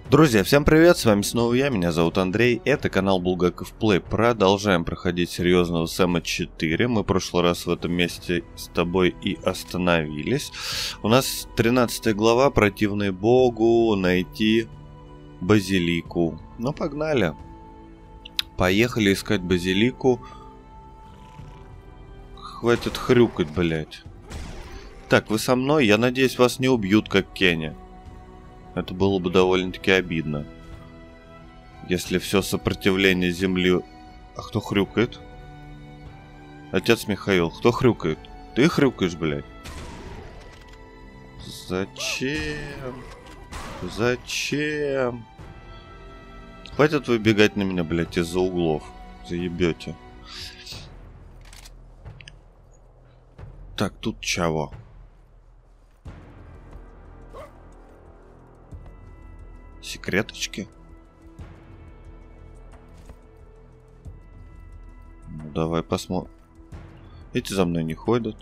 Друзья, всем привет, с вами снова я, меня зовут Андрей, это канал Булгаков Плей. Продолжаем проходить серьезного Сэма 4. Мы в прошлый раз в этом месте с тобой и остановились. У нас 13 глава, противный богу, найти базилику. Ну, погнали. Поехали искать базилику. Хватит хрюкать, блять. Так, вы со мной? Я надеюсь, вас не убьют, как Кенни. Это было бы довольно-таки обидно. Если все сопротивление земли... А кто хрюкает? Отец Михаил, кто хрюкает? Ты хрюкаешь, блядь? Зачем? Зачем? Хватит выбегать на меня, блядь, из-за углов. Заебете. Так, тут чего? Секреточки? Ну, давай посмотрим. Эти за мной не ходят.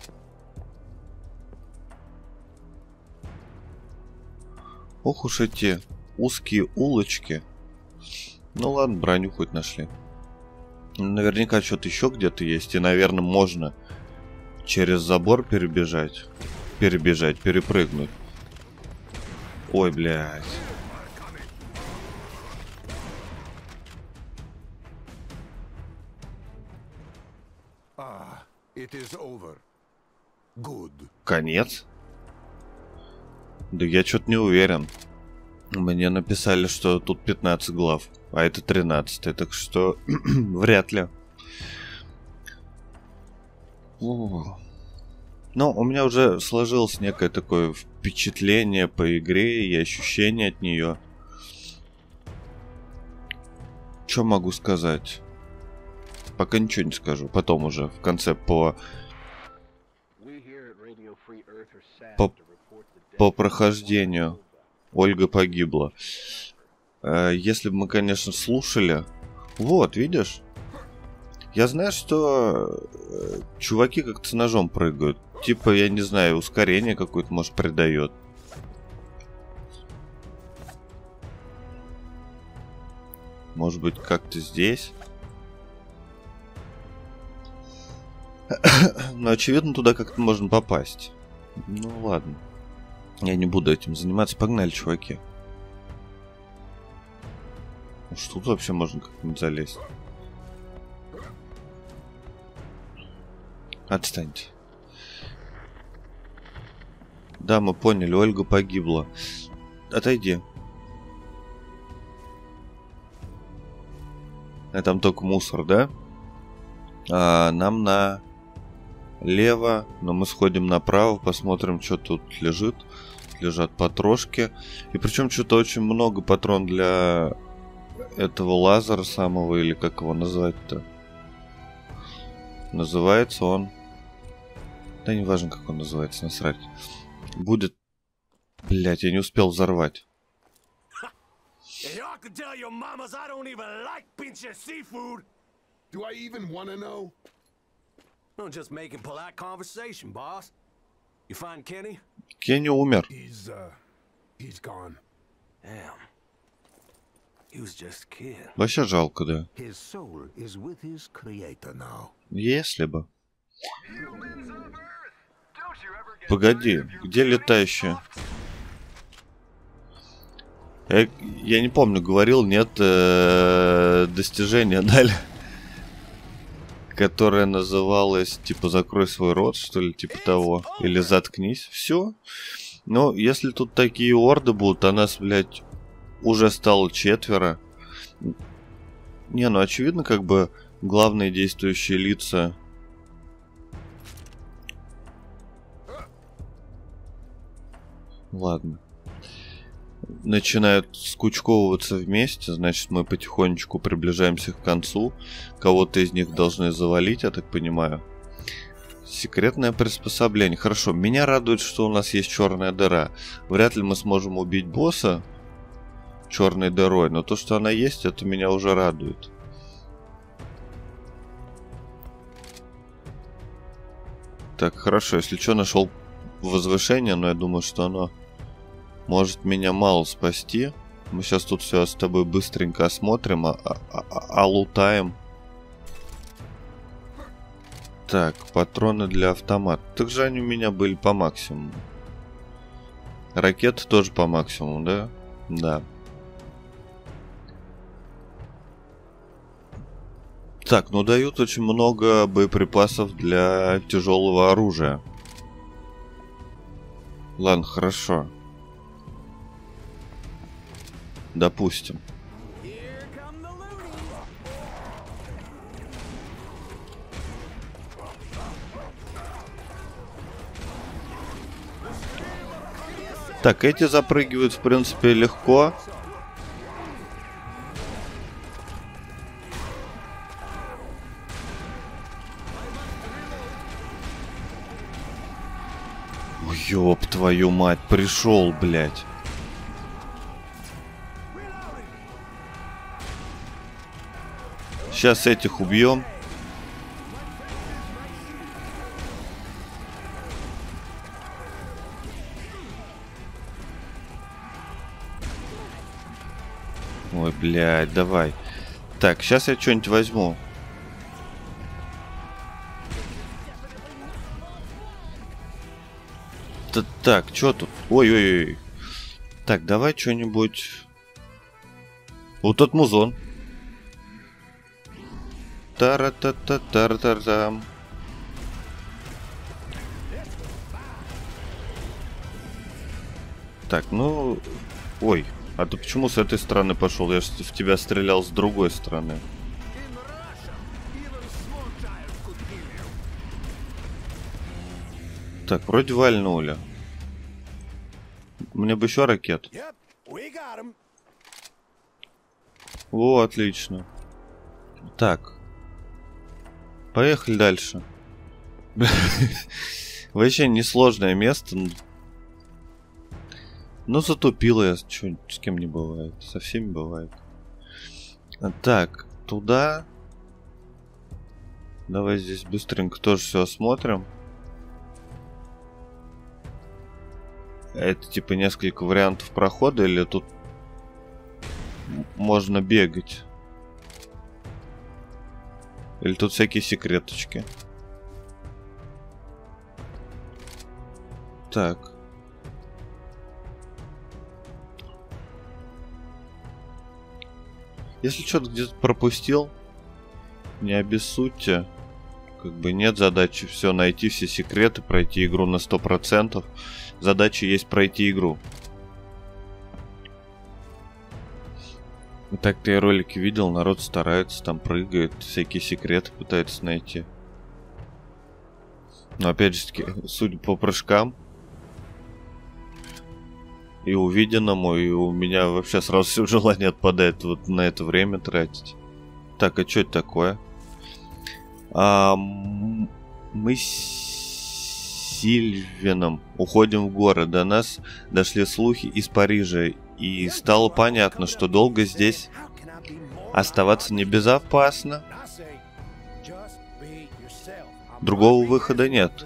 Ох уж эти узкие улочки. Ну ладно, броню хоть нашли. Наверняка что-то еще где-то есть. И, наверное, можно через забор перебежать. Перепрыгнуть. Ой, блядь. Конец? Да я что-то не уверен. Мне написали, что тут 15 глав, а это 13, так что вряд ли. Но у меня уже сложилось некое такое впечатление по игре и ощущение от нее. Что могу сказать? Пока ничего не скажу. Потом уже в конце по прохождению. Ольга погибла. Если бы мы, конечно, слушали... Вот, видишь? Я знаю, что чуваки как-то с ножом прыгают. Типа, я не знаю, ускорение какое-то, может, придает. Может быть, как-то здесь? Но, очевидно, туда как-то можно попасть. Ну, ладно. Я не буду этим заниматься. Погнали, чуваки. Может, тут вообще можно как-нибудь залезть? Отстаньте. Да, мы поняли, Ольга погибла. Отойди. А там только мусор, да? Нам налево, но мы сходим направо, посмотрим, что тут лежит. Лежат патрошки. И причем что-то очень много патрон для этого лазера самого, или как его назвать-то? Называется он... Да не важно, как он называется, насрать. Будет... Блять, я не успел взорвать. Кенни умер. Вообще жалко, да. Если бы. Погоди, где летающая? Я не помню, говорил, нет, достижения дали. Которое называлось, типа, закрой свой рот, что ли, типа того. Или заткнись. Все. Но если тут такие орды будут, а нас, блядь, уже стало 4. Не, ну очевидно, как бы главные действующие лица... Ладно. Начинают скучковываться вместе, значит, мы потихонечку приближаемся к концу. Кого-то из них должны завалить, я так понимаю. Секретное приспособление. Хорошо, меня радует, что у нас есть черная дыра. Вряд ли мы сможем убить босса черной дырой, но то, что она есть, это меня уже радует. Так, хорошо, если что, нашел возвышение, но я думаю, что оно может меня мало спасти. Мы сейчас тут все с тобой быстренько осмотрим, лутаем. Так, патроны для автомата. Так же они у меня были по максимуму. Ракеты тоже по максимуму, да? Да. Так, ну дают очень много боеприпасов для тяжелого оружия. Ладно, хорошо. Допустим. Так, эти запрыгивают, в принципе, легко. Ёб твою мать, пришел, блядь. Сейчас этих убьем. Ой, блядь, давай. Так, сейчас я что-нибудь возьму. Так, что тут? Ой-ой-ой. Так, давай что-нибудь. Вот тот музон. Тара-та-та-тара-тара-там. Так, ну... Ой, а ты почему с этой стороны пошел? Я же в тебя стрелял с другой стороны. Так, вроде вальнули. Мне бы еще ракет. О, отлично. Так. Поехали дальше. Вообще несложное место. Ну, затупила я. Чё, с кем не бывает. Со всеми бывает. Так, туда. Давай здесь быстренько тоже все осмотрим. Это типа несколько вариантов прохода, или тут можно бегать? Или тут всякие секреточки? Так. Если что-то где-то пропустил, не обессудьте. Как бы нет задачи все найти, все секреты, пройти игру на 100%. Задача есть пройти игру. Так-то я ролики видел, народ старается, там прыгает, всякие секреты пытается найти. Но опять же таки, судя по прыжкам и увиденному, и у меня вообще сразу все желание отпадает вот на это время тратить. Так, а что это такое? Мы с Сильвином уходим в горы. До нас дошли слухи из Парижа, и стало понятно, что долго здесь оставаться небезопасно. Другого выхода нет.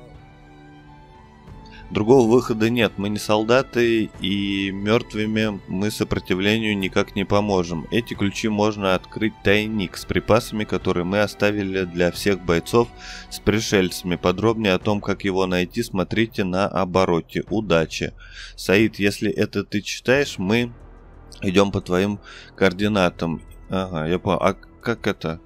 Другого выхода нет. Мы не солдаты, и мертвыми мы сопротивлению никак не поможем. Эти ключи можно открыть тайник с припасами, которые мы оставили для всех бойцов с пришельцами. Подробнее о том, как его найти, смотрите на обороте. Удачи. Саид, если это ты читаешь, мы идем по твоим координатам. Ага, я понял. А как это?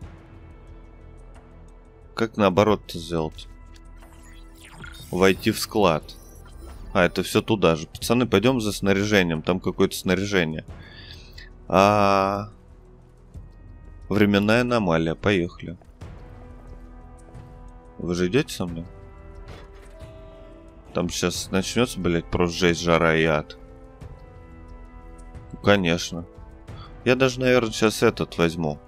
Как наоборот-то сделать? Войти в склад. А, это все туда же. Пацаны, пойдем за снаряжением. Там какое-то снаряжение. Временная аномалия. Поехали. Вы же идете со мной? Там сейчас начнется, блядь, просто жесть, жара и ад. Ну, конечно. Я даже, наверное, сейчас этот возьму.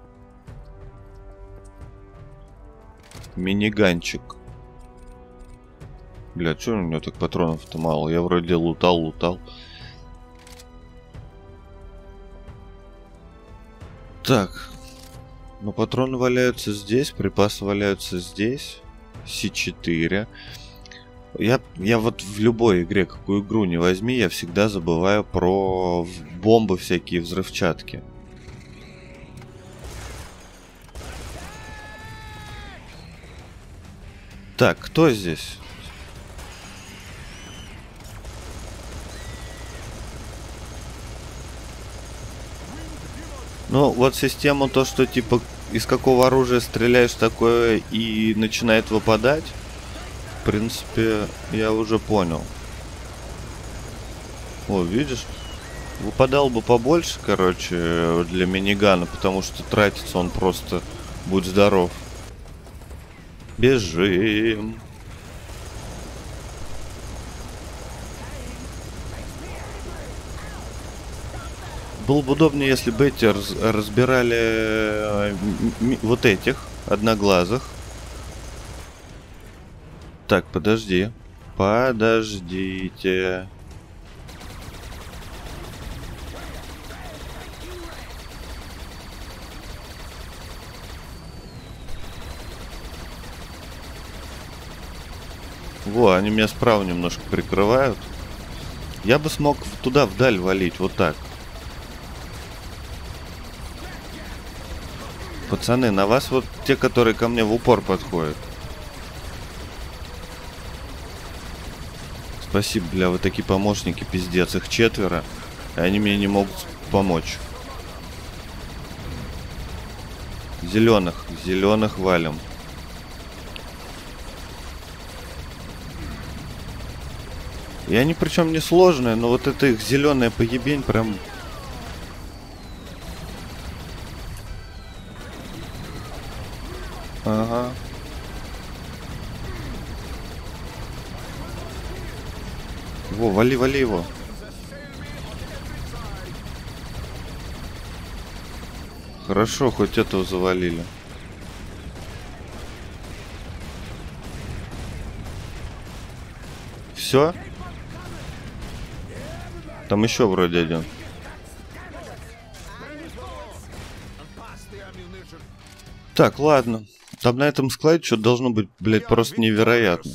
Миниганчик. Бля, чё у него так патронов-то мало? Я вроде лутал. Так. Ну, патроны валяются здесь, припасы валяются здесь. С4. Я вот в любой игре, какую игру не возьми, я всегда забываю про бомбы всякие, взрывчатки. Так, кто здесь? Ну, вот систему то, что типа из какого оружия стреляешь, такое и начинает выпадать. В принципе, я уже понял. О, видишь? Выпадал бы побольше, короче, для минигана, потому что тратится он просто, будь здоров. Бежим. Было бы удобнее, если бы эти разбирали вот этих одноглазых. Так, подожди. Подождите. Во, они меня справа немножко прикрывают. Я бы смог туда вдаль валить, вот так. Пацаны, на вас вот те, которые ко мне в упор подходят. Спасибо, бля, вы такие помощники, пиздец, их 4, и они мне не могут помочь. Зеленых валим. И они причем не сложные, но вот эта их зеленая поебень прям... Ага. Во, вали его. Хорошо, хоть этого завалили. Все? Там еще вроде один. Так, ладно. Там на этом складе что-то должно быть, блядь, просто невероятно.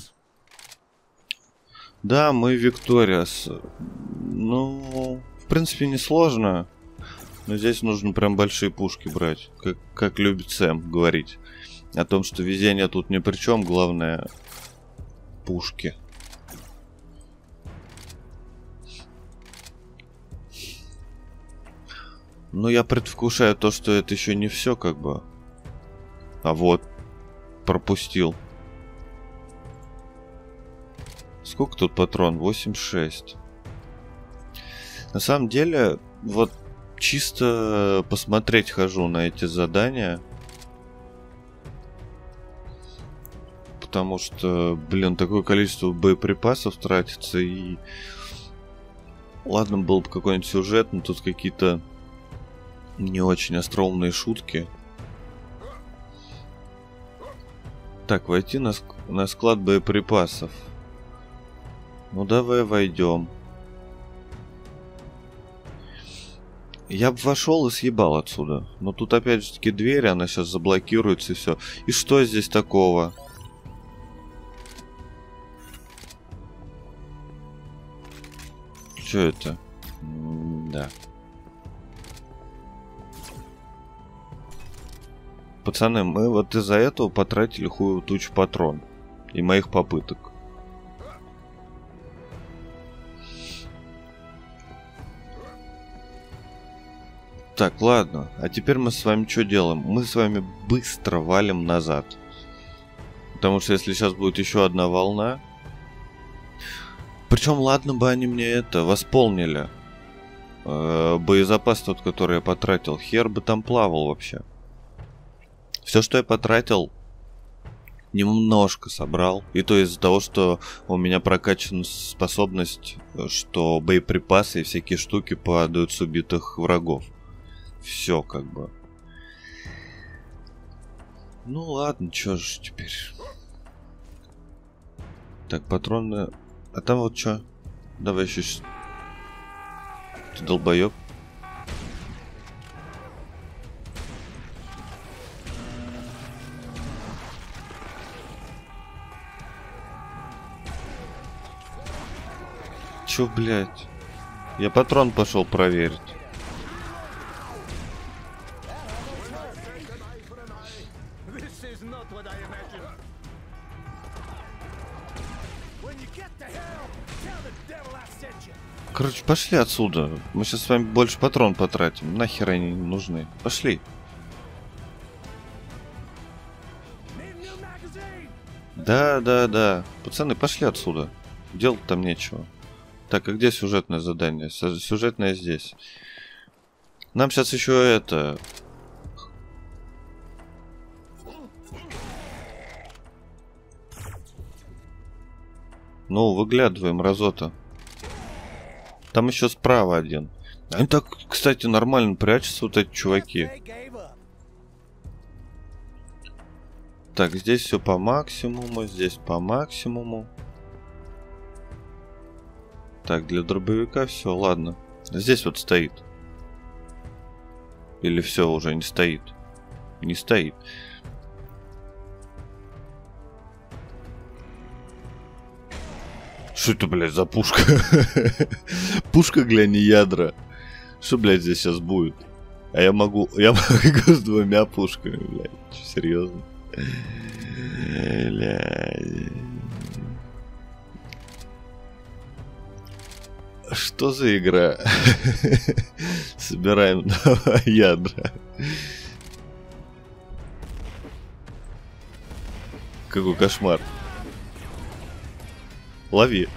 Да, мы Викториас. Ну, в принципе, несложно. Но здесь нужно прям большие пушки брать. Как любит Сэм говорить. О том, что везение тут ни при чем. Главное, пушки. Но я предвкушаю то, что это еще не все, как бы. А вот, пропустил. Сколько тут патрон? 8,6. На самом деле, вот чисто посмотреть хожу на эти задания. Потому что, блин, такое количество боеприпасов тратится и... Ладно, был бы какой-нибудь сюжет, но тут какие-то не очень остроумные шутки. Так, войти на склад боеприпасов. Ну давай войдем. Я бы вошел и съебал отсюда. Но тут опять же таки дверь, она сейчас заблокируется и все. И что здесь такого? Что это? Да. Пацаны, мы вот из-за этого потратили хуевую тучу патрон. И моих попыток. Так, ладно. А теперь мы с вами что делаем? Мы с вами быстро валим назад. Потому что если сейчас будет еще одна волна... Причем, ладно бы они мне это восполнили. Боезапас тот, который я потратил. Хер бы там плавал вообще. Все, что я потратил, немножко собрал. И то из-за того, что у меня прокачана способность, что боеприпасы и всякие штуки падают с убитых врагов. Все как бы. Ну ладно, чё ж теперь. Так, патроны... А там вот чё? Давай еще... Ты долбоёб. чё, блядь? Я патрон пошел проверить. Короче, пошли отсюда. Мы сейчас с вами больше патрон потратим. Нахер они не нужны. Пошли. Да. Пацаны, пошли отсюда. Делать там нечего. Так, а где сюжетное задание? Сюжетное здесь. Нам сейчас еще это... Ну, выглядываем, разота. Там еще справа один. Они так, кстати, нормально прячутся, вот эти чуваки. Так, здесь все по максимуму, здесь по максимуму. Так, для дробовика все, ладно. Здесь вот стоит. Или все, уже не стоит. Не стоит. Что это, блядь, за пушка? Пушка, глянь, ядра. Что, блядь, здесь сейчас будет? А я могу с двумя пушками, блядь. Серьезно? Блядь. Что за игра? Собираем два ядра. Какой кошмар. Лови.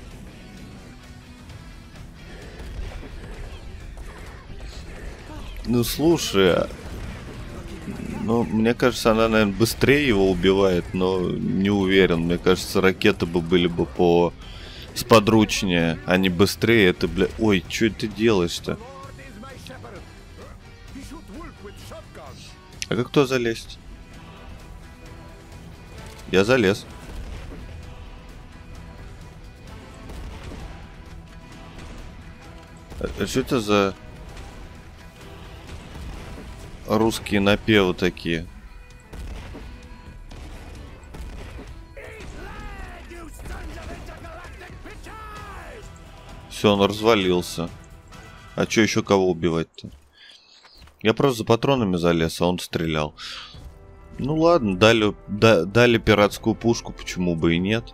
Ну слушай, ну мне кажется, она, наверное, быстрее его убивает, но не уверен. Мне кажется, ракеты бы были бы сподручнее, а не быстрее. Это, бля... Ой, что это делаешь-то? А как кто залезть? Я залез. А что это за русские напевы такие? Все, он развалился. А что еще кого убивать-то? Я просто за патронами залез, а он стрелял. Ну ладно, дали пиратскую пушку, почему бы и нет.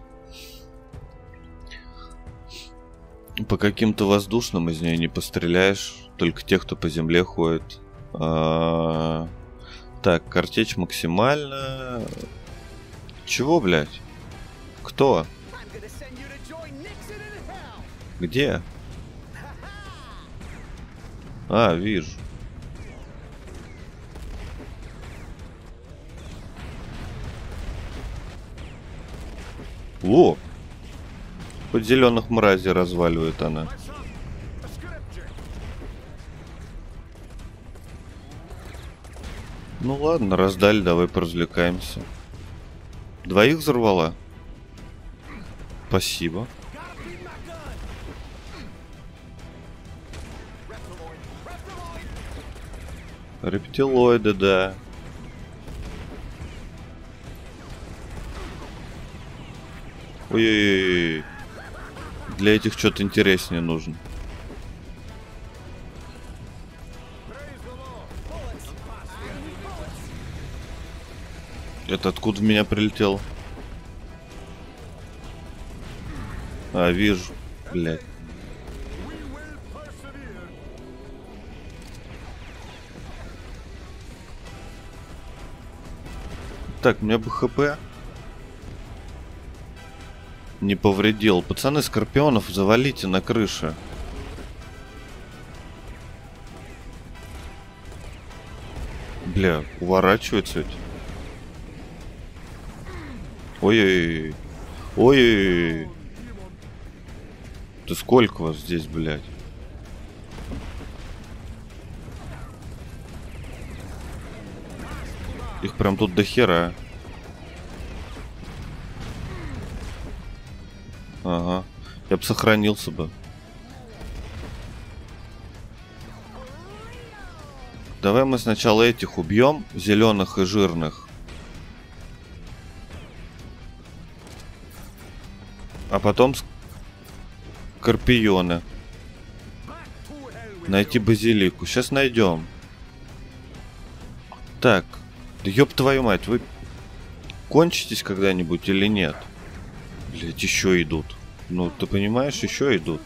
По каким-то воздушным из нее не постреляешь. Только тех, кто по земле ходит. Так, картечь максимально. Чего, блядь? Кто? Где? А, вижу. Во! Хоть зеленых мразей разваливает она. Ну ладно, раздали, давай поразвлекаемся. Двоих взорвала? Спасибо. Рептилоиды, да. Ой-ой-ой. Для этих что-то интереснее нужно. Это откуда в меня прилетел? А, вижу. Блядь. Так, у меня бы ХП не повредил. Пацаны, скорпионов завалите на крыше. Бля, уворачивается ведь. Ой-ой-ой. Ой-ой-ой. Ты сколько вас здесь, блядь? Их прям тут до хера. Ага. Я бы сохранился бы. Давай мы сначала этих убьем, зеленых и жирных. А потом скорпионы. Найти базилику. Сейчас найдем. Так. Да ёб твою мать, вы кончитесь когда-нибудь или нет? Блять, еще идут. Ну, ты понимаешь, еще идут.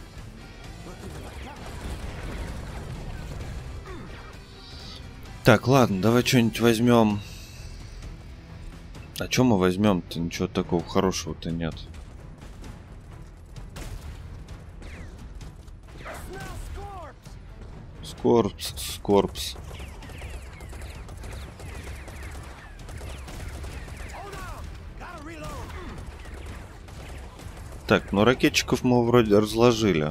Так, ладно, давай что-нибудь возьмем. А что мы возьмем-то? Ничего такого хорошего-то нет. Скорпс. Так, ну ракетчиков мы вроде разложили.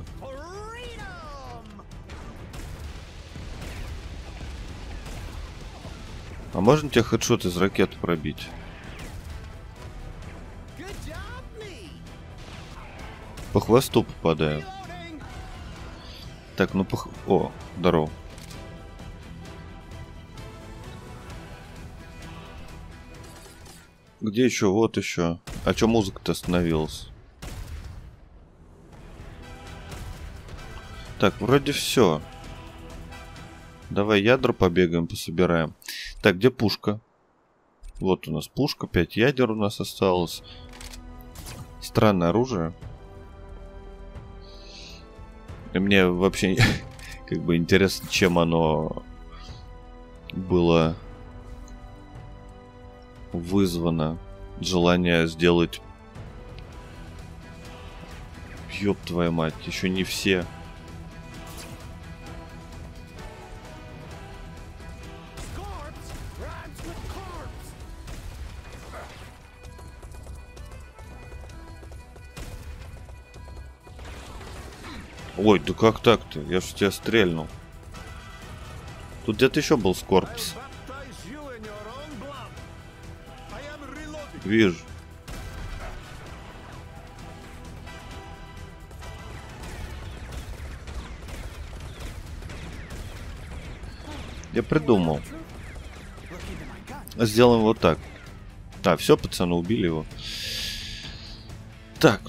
А можно тебе хедшот из ракет пробить? По хвосту попадаю. Так, ну О, здорово. Где еще? Вот еще. А чё музыка-то остановилась? Так, вроде все. Давай ядра побегаем, пособираем. Так, где пушка? Вот у нас пушка, 5 ядер у нас осталось. Странное оружие. И мне вообще как бы интересно, чем оно было вызвано. Желание сделать... Ёб твою мать, еще не все. Ой, да как так-то? Я же тебя стрельнул. Тут где-то еще был Скорпс. Вижу. Я придумал. Сделаем вот так. А, все, пацаны, убили его. Так.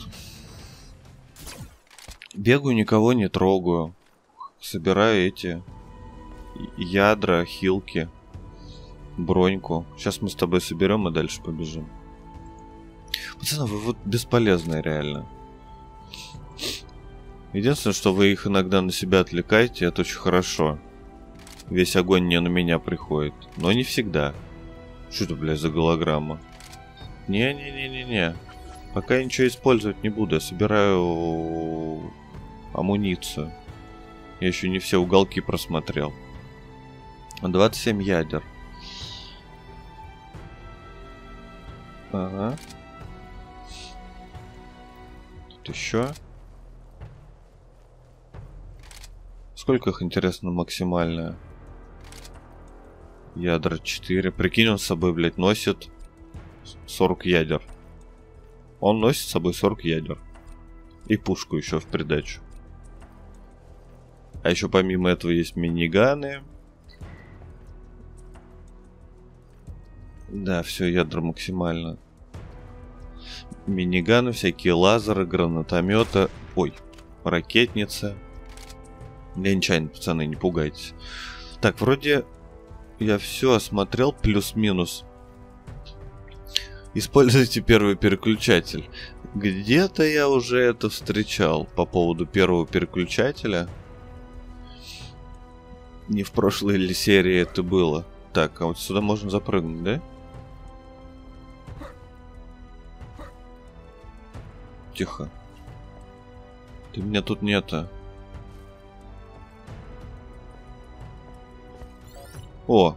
Бегаю, никого не трогаю. Собираю эти ядра, хилки, броньку. Сейчас мы с тобой соберем и дальше побежим. Пацаны, вы вот бесполезные реально. Единственное, что вы их иногда на себя отвлекаете, это очень хорошо. Весь огонь не на меня приходит. Но не всегда. Что это, блядь, за голограмма? Не-не-не-не-не. Пока я ничего использовать не буду. Я собираю амуницию. Я еще не все уголки просмотрел. 27 ядер. Ага. Тут еще. Сколько их, интересно, максимальное? Ядра 4. Прикинь, он с собой, блядь, носит 40 ядер. Он носит с собой 40 ядер. И пушку еще в придачу. А еще помимо этого есть миниганы. Да, все, ядра максимально. Миниганы, всякие лазеры, гранатометы. Ой, ракетницы. Я нечаянно, пацаны, не пугайтесь. Так, вроде я все осмотрел, плюс-минус. Используйте первый переключатель. Где-то я уже это встречал по поводу первого переключателя. Не в прошлой ли серии это было. Так, а вот сюда можно запрыгнуть, да? Тихо. Ты меня тут нету. О!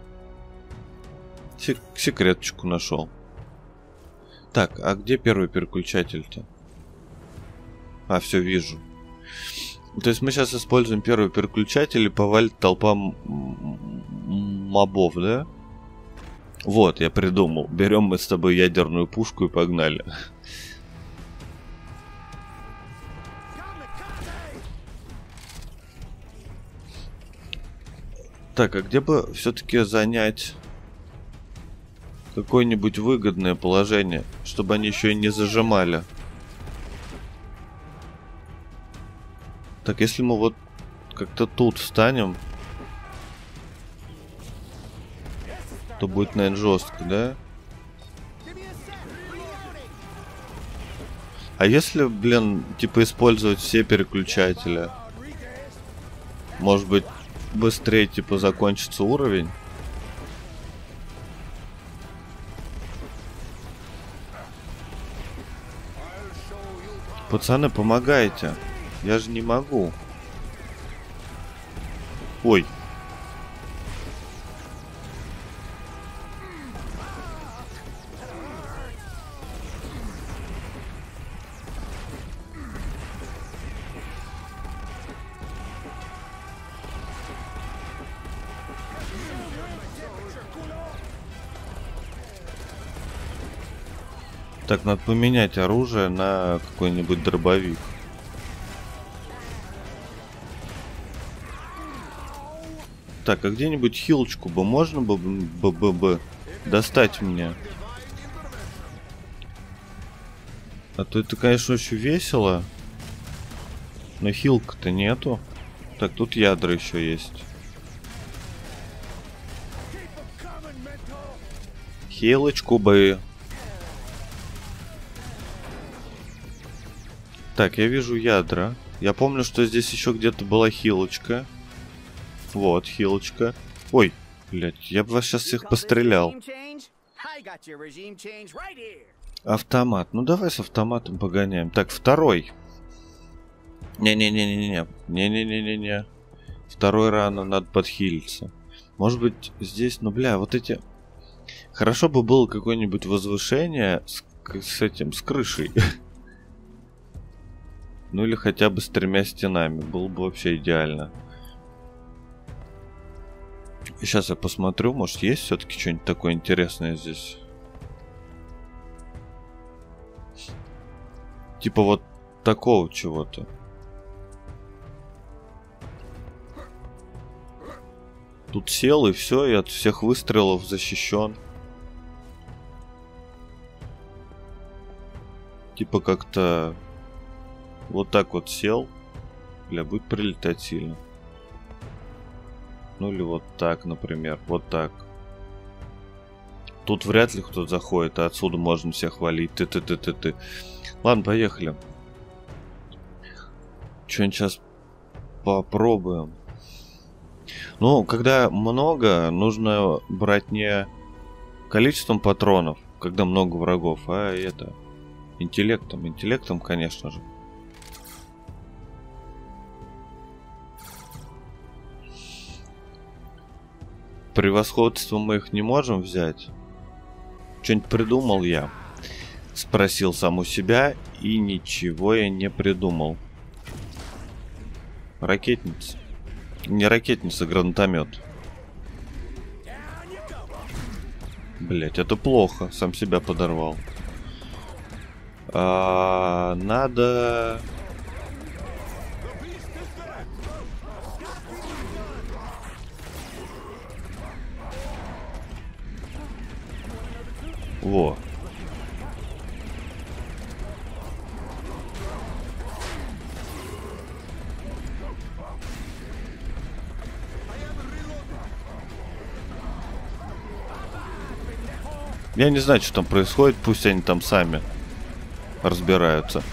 Секреточку нашел. Так, а где первый переключатель-то? А, все, вижу. То есть мы сейчас используем первый переключатель и повалит толпа мобов, да? Вот, я придумал. Берем мы с тобой ядерную пушку и погнали. Так, а где бы все-таки занять какое-нибудь выгодное положение, чтобы они еще и не зажимали? Так, если мы вот как-то тут встанем, то будет, наверное, жестко, да? А если, блин, типа использовать все переключатели? Может быть, быстрее, типа, закончится уровень? Пацаны, помогайте. Я же не могу. Ой. Так, надо поменять оружие на какой-нибудь дробовик. Так, а где-нибудь хилочку бы можно бы достать мне? А то это, конечно, очень весело. Но хилка-то нету. Так, тут ядра еще есть. Хилочку бы. Так, я вижу ядра. Я помню, что здесь еще где-то была хилочка. Вот, хилочка. Ой, блядь, я бы вас сейчас всех пострелял. Автомат. Ну давай с автоматом погоняем. Так, второй. Не-не-не-не-не. Не-не-не-не-не. Второй рано, надо подхилиться. Может быть, здесь, ну бля, вот эти... Хорошо бы было какое-нибудь возвышение с этим, с крышей. Ну или хотя бы с 3 стенами. Было бы вообще идеально. Сейчас я посмотрю, может есть все-таки что-нибудь такое интересное здесь. Типа вот такого чего-то. Тут сел и все, и от всех выстрелов защищен. Типа как-то вот так вот сел. Бля, будет прилетать сильно. Ну или вот так, например. Вот так. Тут вряд ли кто-то заходит, а отсюда можно всех валить. Ты. Ладно, поехали. Что-нибудь сейчас попробуем. Ну, когда много, нужно брать не количеством патронов, когда много врагов, а это... Интеллектом. Интеллектом, конечно же. Превосходство мы их не можем взять. Что-нибудь придумал я? Спросил сам у себя, и ничего я не придумал. Ракетница. Не ракетница, гранатомет. Блять, это плохо. Сам себя подорвал. Надо... Во. Я не знаю, что там происходит, пусть они там сами разбираются.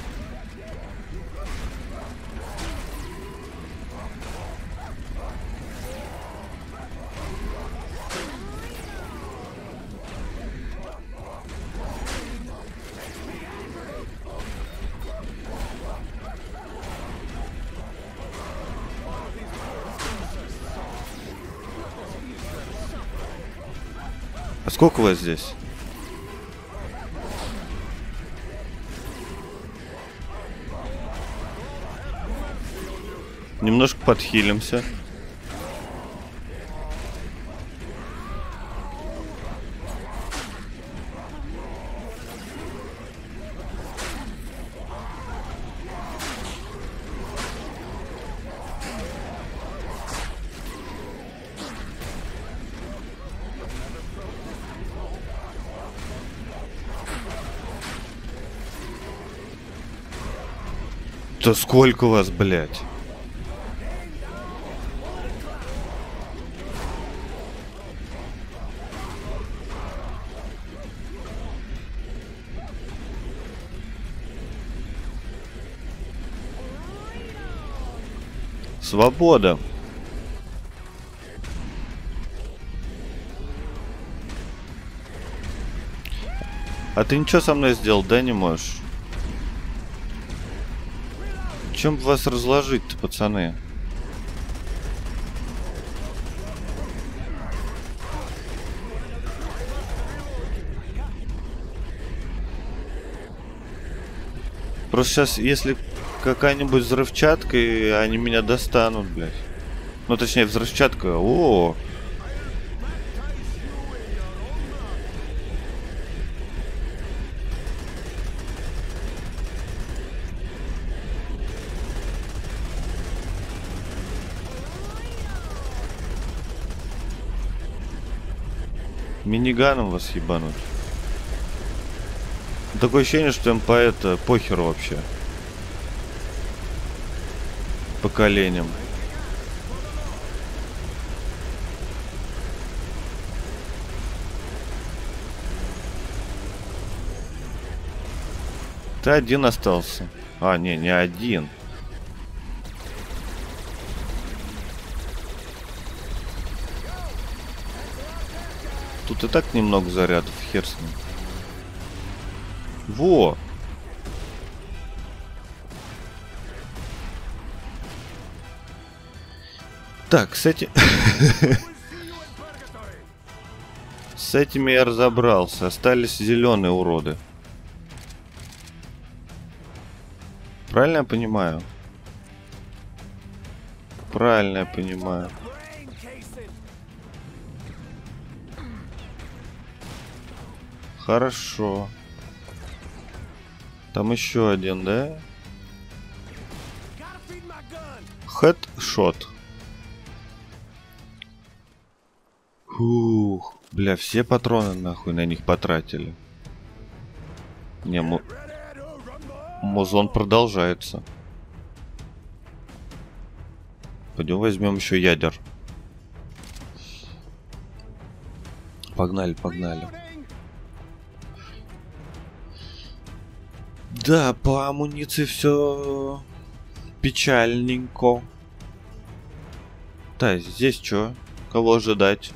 А сколько у вас здесь? Немножко подхилимся. Да сколько вас, блядь? Свобода. А ты ничего со мной сделал, да, не можешь? Чем бы вас разложить-то, пацаны? Просто сейчас, если какая-нибудь взрывчатка, и они меня достанут, блядь. Ну, точнее, взрывчатка. О! Миниганом вас ебануть. Такое ощущение, что им похер вообще. Поколением. Ты один остался. А, не один. Тут и так немного зарядов, хер с ним. Во! Так, с этим... С этими я разобрался. Остались зеленые уроды. Правильно я понимаю? Правильно я понимаю. Хорошо. Там еще один, да? Хедшот. Фух. Бля, все патроны нахуй на них потратили. Не, музон продолжается. Пойдем возьмем еще ядер. Погнали, погнали. Да, по амуниции все печальненько. Так, здесь что? Кого ожидать?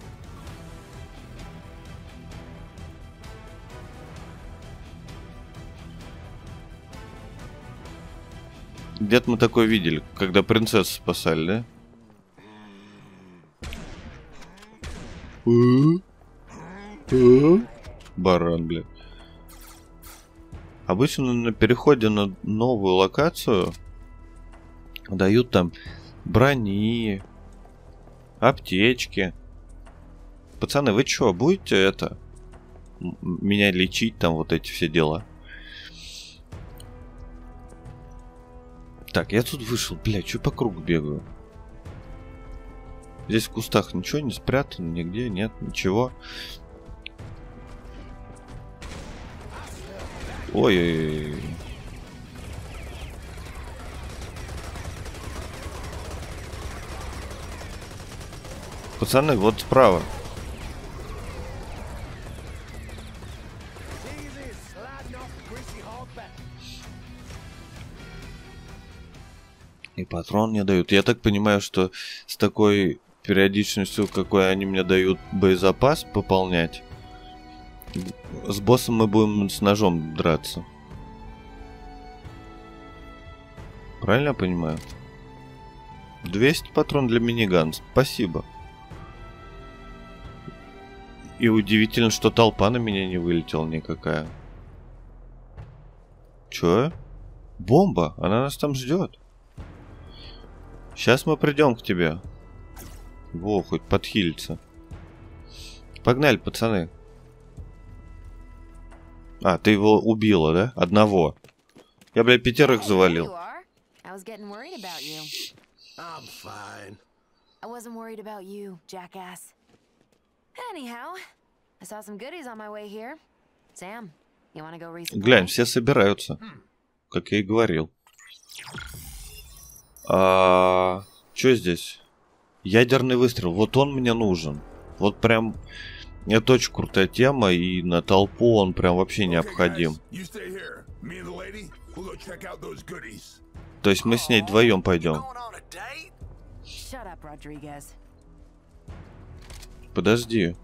Где-то мы такое видели, когда принцессу спасали, да? Баран, блядь. Обычно на переходе на новую локацию дают там брони, аптечки. Пацаны, вы чё, будете это? Меня лечить, там вот эти все дела. Так, я тут вышел, блядь, чё по кругу бегаю? Здесь в кустах ничего не спрятано, нигде нет, ничего. Ой-ой-ой. Пацаны, вот справа. И патрон не дают. Я так понимаю, что с такой периодичностью, какой они мне дают боезапас пополнять, с боссом мы будем с ножом драться. Правильно я понимаю? 200 патрон для миниган. Спасибо. И удивительно, что толпа на меня не вылетела никакая. Чё? Бомба? Она нас там ждет. Сейчас мы придем к тебе. Во, хоть подхилиться. Погнали, пацаны. А, ты его убила, да? Одного. Я, блядь, 5 завалил. Глянь, все собираются. Как я и говорил. Что здесь? Ядерный выстрел. Вот он мне нужен. Вот прям... Это очень крутая тема, и на толпу он прям вообще необходим. То есть мы с ней вдвоем пойдем. Подожди.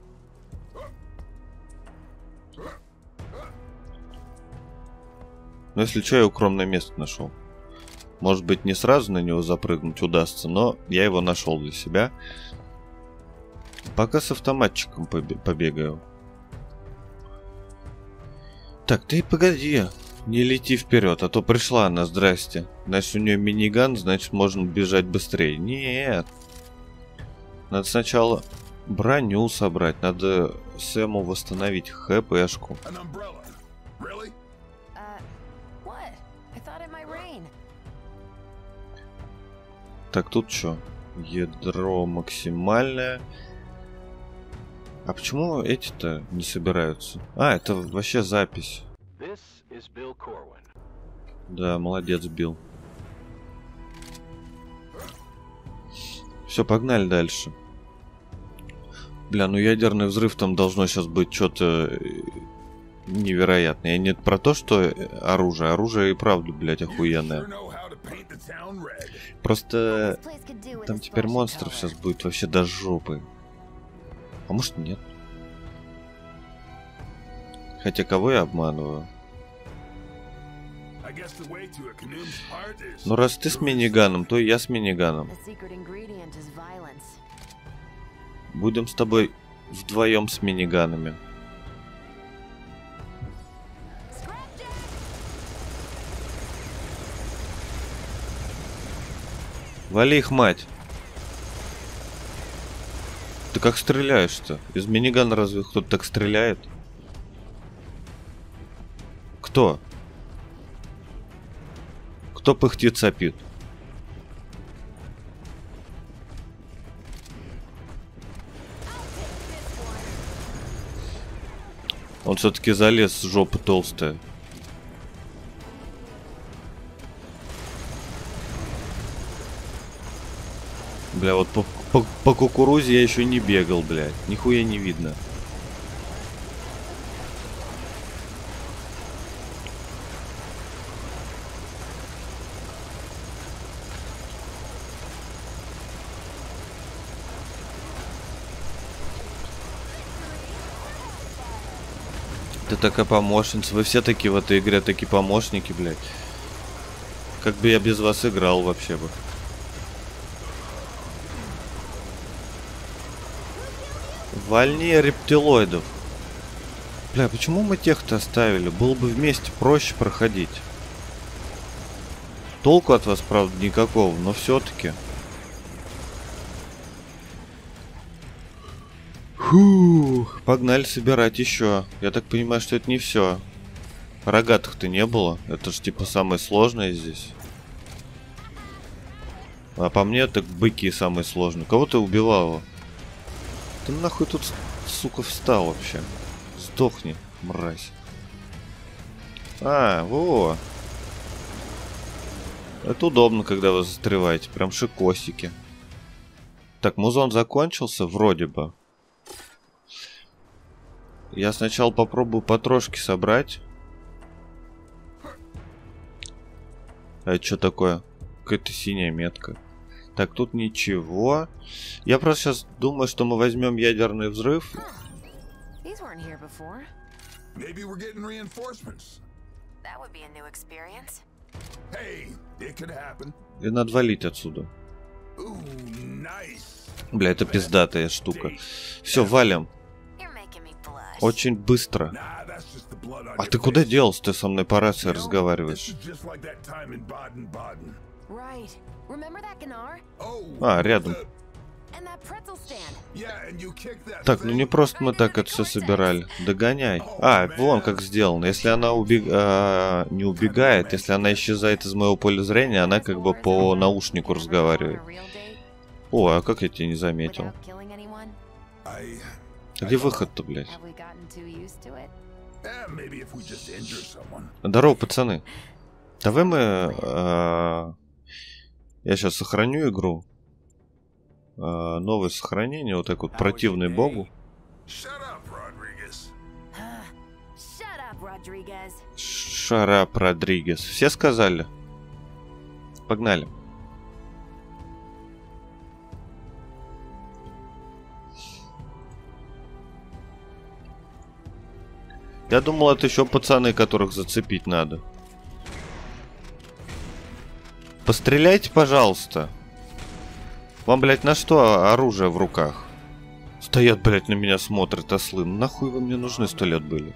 Ну, если что, я укромное место нашел. Может быть, не сразу на него запрыгнуть удастся, но я его нашел для себя. Пока с автоматчиком побегаю. Так, ты погоди. Не лети вперед, а то пришла она, здрасте. Значит, у нее миниган, значит, можно бежать быстрее. Нет. Надо сначала броню собрать. Надо Сэму восстановить хпшку. Так, тут что? Ядро максимальное. А почему эти-то не собираются? А, это вообще запись. Да, молодец, Билл. Все, погнали дальше. Бля, ну ядерный взрыв там должно сейчас быть что-то невероятное. Я не про то, что оружие. Оружие и правда, блядь, охуенное. Просто там теперь монстров сейчас будет вообще до жопы. А может нет. Хотя кого я обманываю? Ну раз ты с миниганом, то и я с миниганом. Будем с тобой вдвоем с миниганами. Вали их, мать. Ты как стреляешь-то? Из минигана разве кто-то так стреляет? Кто? Кто пыхтит, сопит? Он все-таки залез, жопа толстая. Бля, вот по кукурузе я еще не бегал, блядь. Нихуя не видно. Ты такая помощница. Вы все такие в этой игре, такие помощники, блядь. Как бы я без вас играл вообще бы. Вольнее рептилоидов. Бля, почему мы тех-то оставили? Было бы вместе проще проходить. Толку от вас, правда, никакого, но все-таки. Фух, погнали собирать еще. Я так понимаю, что это не все. Рогатых-то не было. Это же типа самое сложное здесь. А по мне так быки самые сложные. Кого ты убивала? Ты нахуй тут, сука, встал вообще? Сдохни, мразь. А, во. Это удобно, когда вы застреваете. Прям шикосики. Так, музон закончился? Вроде бы. Я сначала попробую потрошки собрать. А это что такое? Какая-то синяя метка. Так, тут ничего. Я просто сейчас думаю, что мы возьмем ядерный взрыв. И надо валить отсюда. Бля, это пиздатая штука. Все, валим. Очень быстро. А ты куда делся? Ты со мной по рации разговариваешь. А, рядом. Так, ну не просто мы так это все собирали. Догоняй. А, вон как сделано. Если она не убегает, если она исчезает из моего поля зрения, она как бы по наушнику разговаривает. О, а как я тебя не заметил? Где выход-то, блядь? Здорово, пацаны. Давай мы... Я сейчас сохраню игру. Новое сохранение, вот так вот, противный богу. Шарап Родригес. Все сказали? Погнали. Я думал, это еще пацаны, которых зацепить надо. Постреляйте, пожалуйста. Вам, блядь, на что оружие в руках? Стоят, блядь, на меня смотрят ослы. Нахуй вы мне нужны 100 лет были?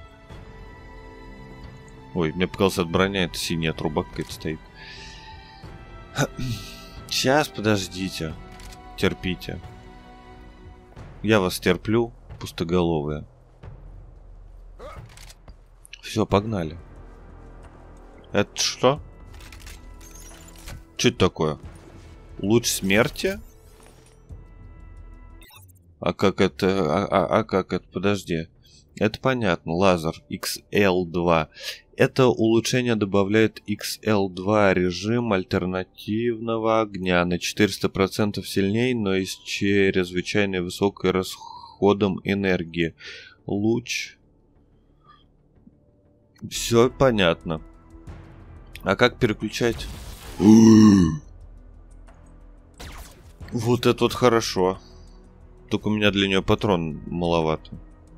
Ой, мне показалось, от броня это синяя труба какая-то стоит. Сейчас, подождите. Терпите. Я вас терплю, пустоголовые. Все, погнали. Это что? Что это такое? Луч смерти? А как это? А как это? Подожди. Это понятно. Лазер XL2. Это улучшение добавляет XL2 режим альтернативного огня на 400% сильнее, но и с чрезвычайно высоким расходом энергии. Луч. Все понятно. А как переключать? Вот это вот хорошо. Только у меня для нее патрон маловато.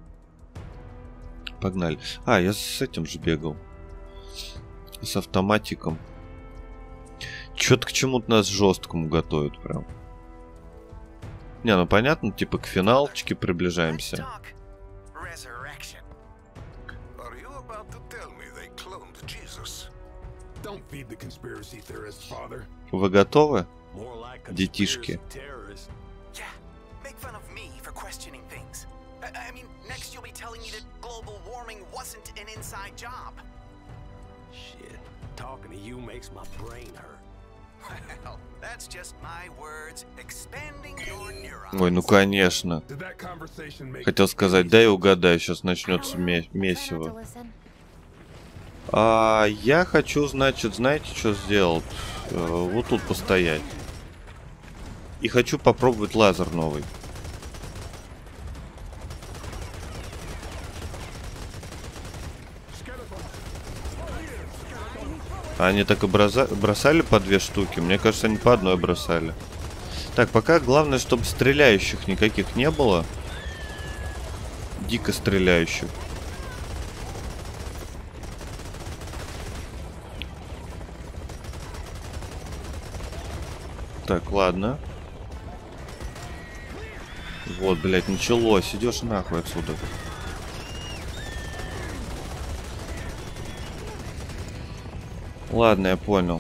Погнали. А, я с этим же бегал. С автоматиком. Чё-то к чему-то нас жесткому готовят прям. Не, ну понятно, типа к финалчике приближаемся. Вы готовы, детишки? Ой, ну конечно. Хотел сказать, дай угадаю, сейчас начнется месиво. Я хочу, значит, знаете, что сделать? Вот тут постоять. И хочу попробовать лазер новый. Они так и бросали по 2 штуки. Мне кажется, они по одной бросали. Так, пока главное, чтобы стреляющих никаких не было. Дико стреляющих. Так, ладно. Вот, блядь, началось. Идешь нахуй отсюда. Ладно, я понял.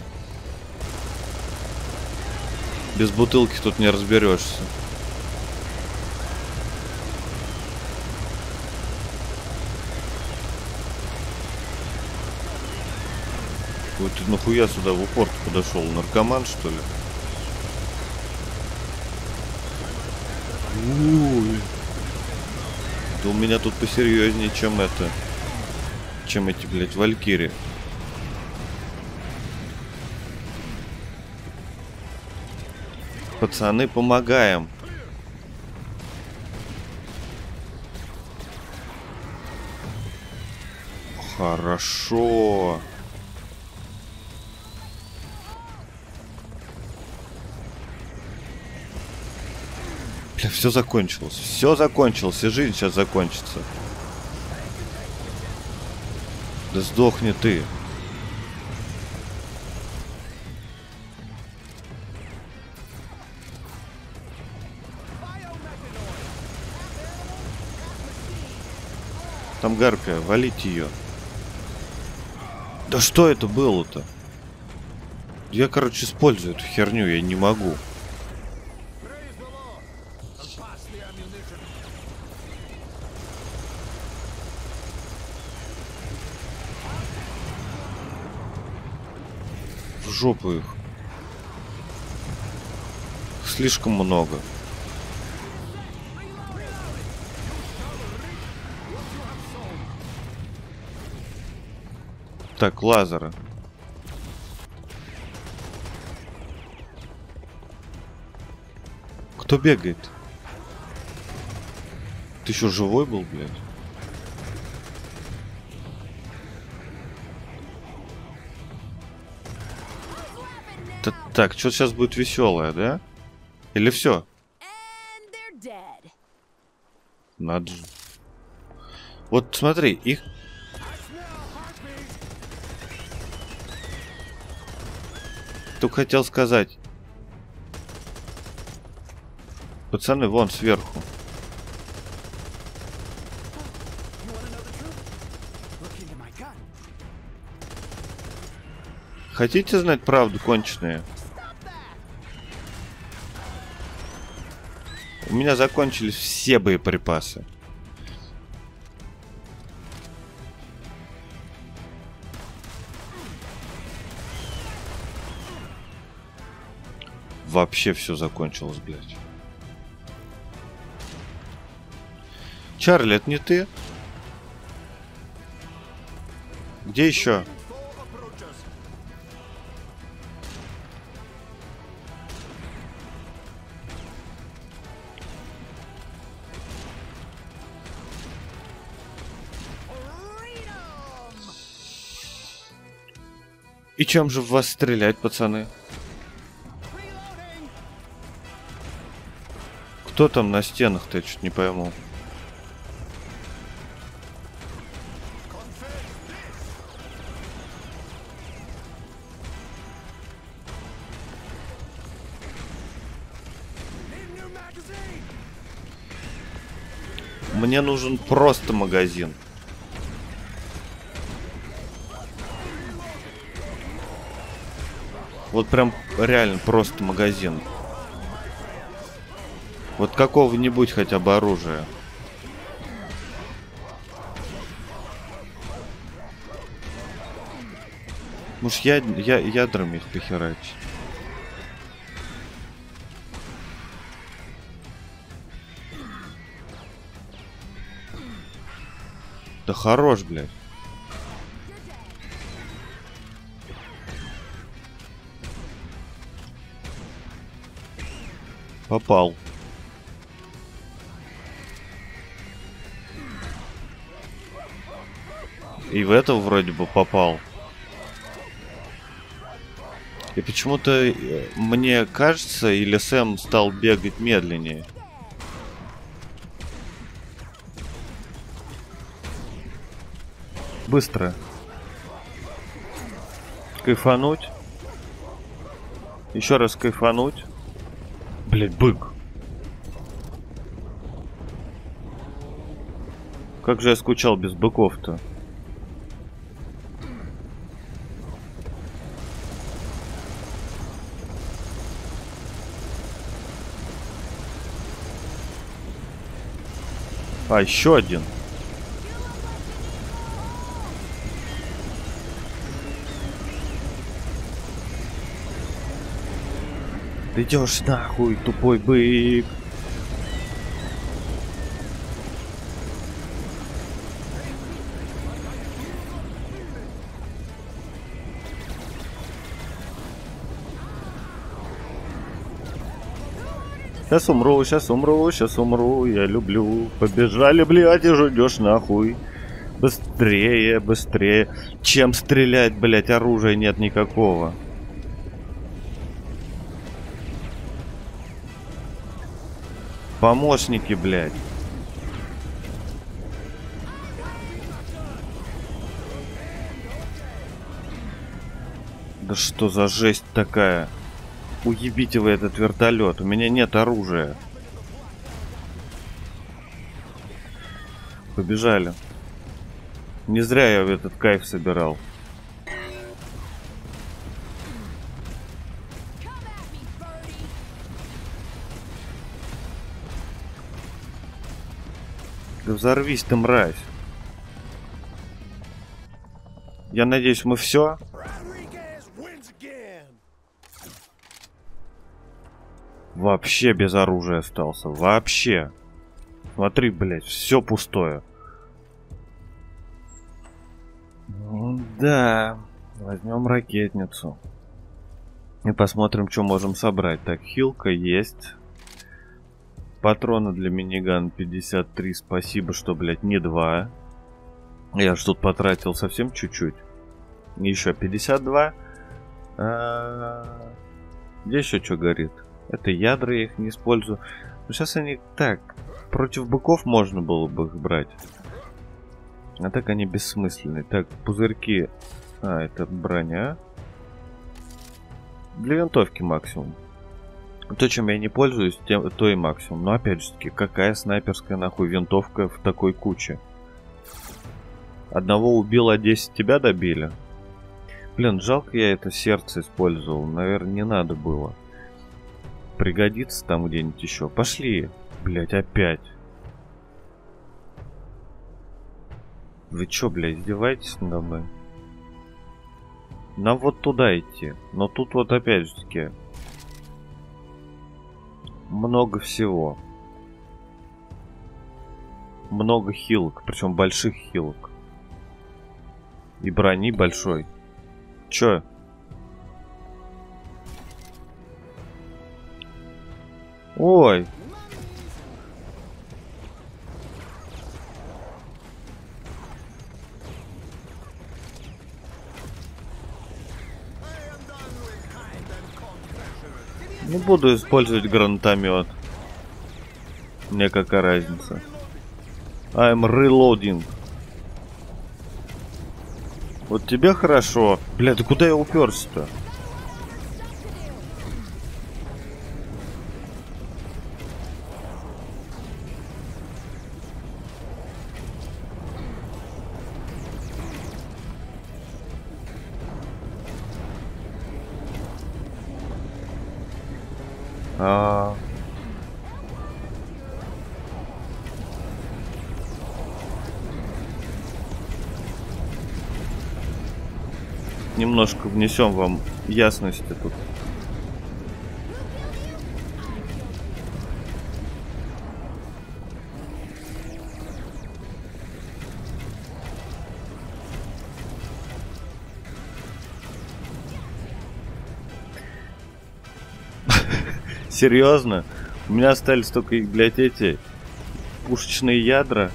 Без бутылки тут не разберешься. Ой, ты нахуя сюда в упор подошел? Наркоман, что ли? Ой. Да у меня тут посерьезнее, чем это. Чем эти, блядь, валькирии. Пацаны, помогаем. Хорошо. Бля, все закончилось. Все закончилось. И жизнь сейчас закончится. Да сдохни ты. Там гарпия, валите ее. Да что это было-то? Я, короче, использую эту херню, я не могу. В жопу их. Слишком много. Так, лазеры. Кто бегает? Ты еще живой был, блядь? Так, что сейчас будет веселое, да? Или все? Надо же. Вот смотри, их... Только хотел сказать. Пацаны, вон сверху. Хотите знать правду, конченые? У меня закончились все боеприпасы. Вообще все закончилось, блядь. Чарли, это не ты? Где еще? И чем же в вас стрелять, пацаны? Кто там на стенах-то, я чуть не пойму. Мне нужен просто магазин. Вот прям реально просто магазин. Вот какого-нибудь хотя бы оружия. Может, ядрами их похерать. Да хорош, блядь. Попал. И в этого вроде бы попал. И почему-то мне кажется, или Сэм стал бегать медленнее. Быстро. Кайфануть. Еще раз кайфануть. Блять, бык. Как же я скучал без быков-то. А, еще один. Ты идешь нахуй, тупой бык. Сейчас умру, сейчас умру, сейчас умру, я люблю. Побежали, блядь, и ждешь нахуй. Быстрее, быстрее. Чем стрелять, блядь, оружия нет никакого. Помощники, блядь. Да что за жесть такая? Уебите вы этот вертолет, у меня нет оружия. Побежали. Не зря я этот кайф собирал. Да взорвись ты, мразь. Я надеюсь, мы все. Вообще без оружия остался. Вообще. Смотри, блядь, все пустое. Ну, да. Возьмем ракетницу. И посмотрим, что можем собрать. Так, хилка есть. Патроны для миниган 53. Спасибо, что, блядь, не 2. Я ж тут потратил совсем чуть-чуть. Еще 52. Где еще что горит? Это ядра, я их не использую. Но сейчас они так. Против быков можно было бы их брать. А так они бессмысленные. Так, пузырьки. А, это броня. Для винтовки максимум. То, чем я не пользуюсь, то и максимум. Но опять же таки, какая снайперская нахуй винтовка в такой куче? Одного убил, а 10 тебя добили? Блин, жалко я это сердце использовал. Наверное, не надо было. Пригодится там где-нибудь еще. Пошли. Блять, опять. Вы чё, блядь, издеваетесь надо мной? Нам вот туда идти. Но тут вот опять же таки много всего. Много хилок. Причем больших хилок. И брони большой. Чё? Ой. Не буду использовать гранатомет. Мне какая разница. I'm reloading. Вот тебе хорошо. Бля, да куда я уперся-то? Немножко внесем вам ясности тут. Серьезно? У меня остались только, блядь, эти пушечные ядра.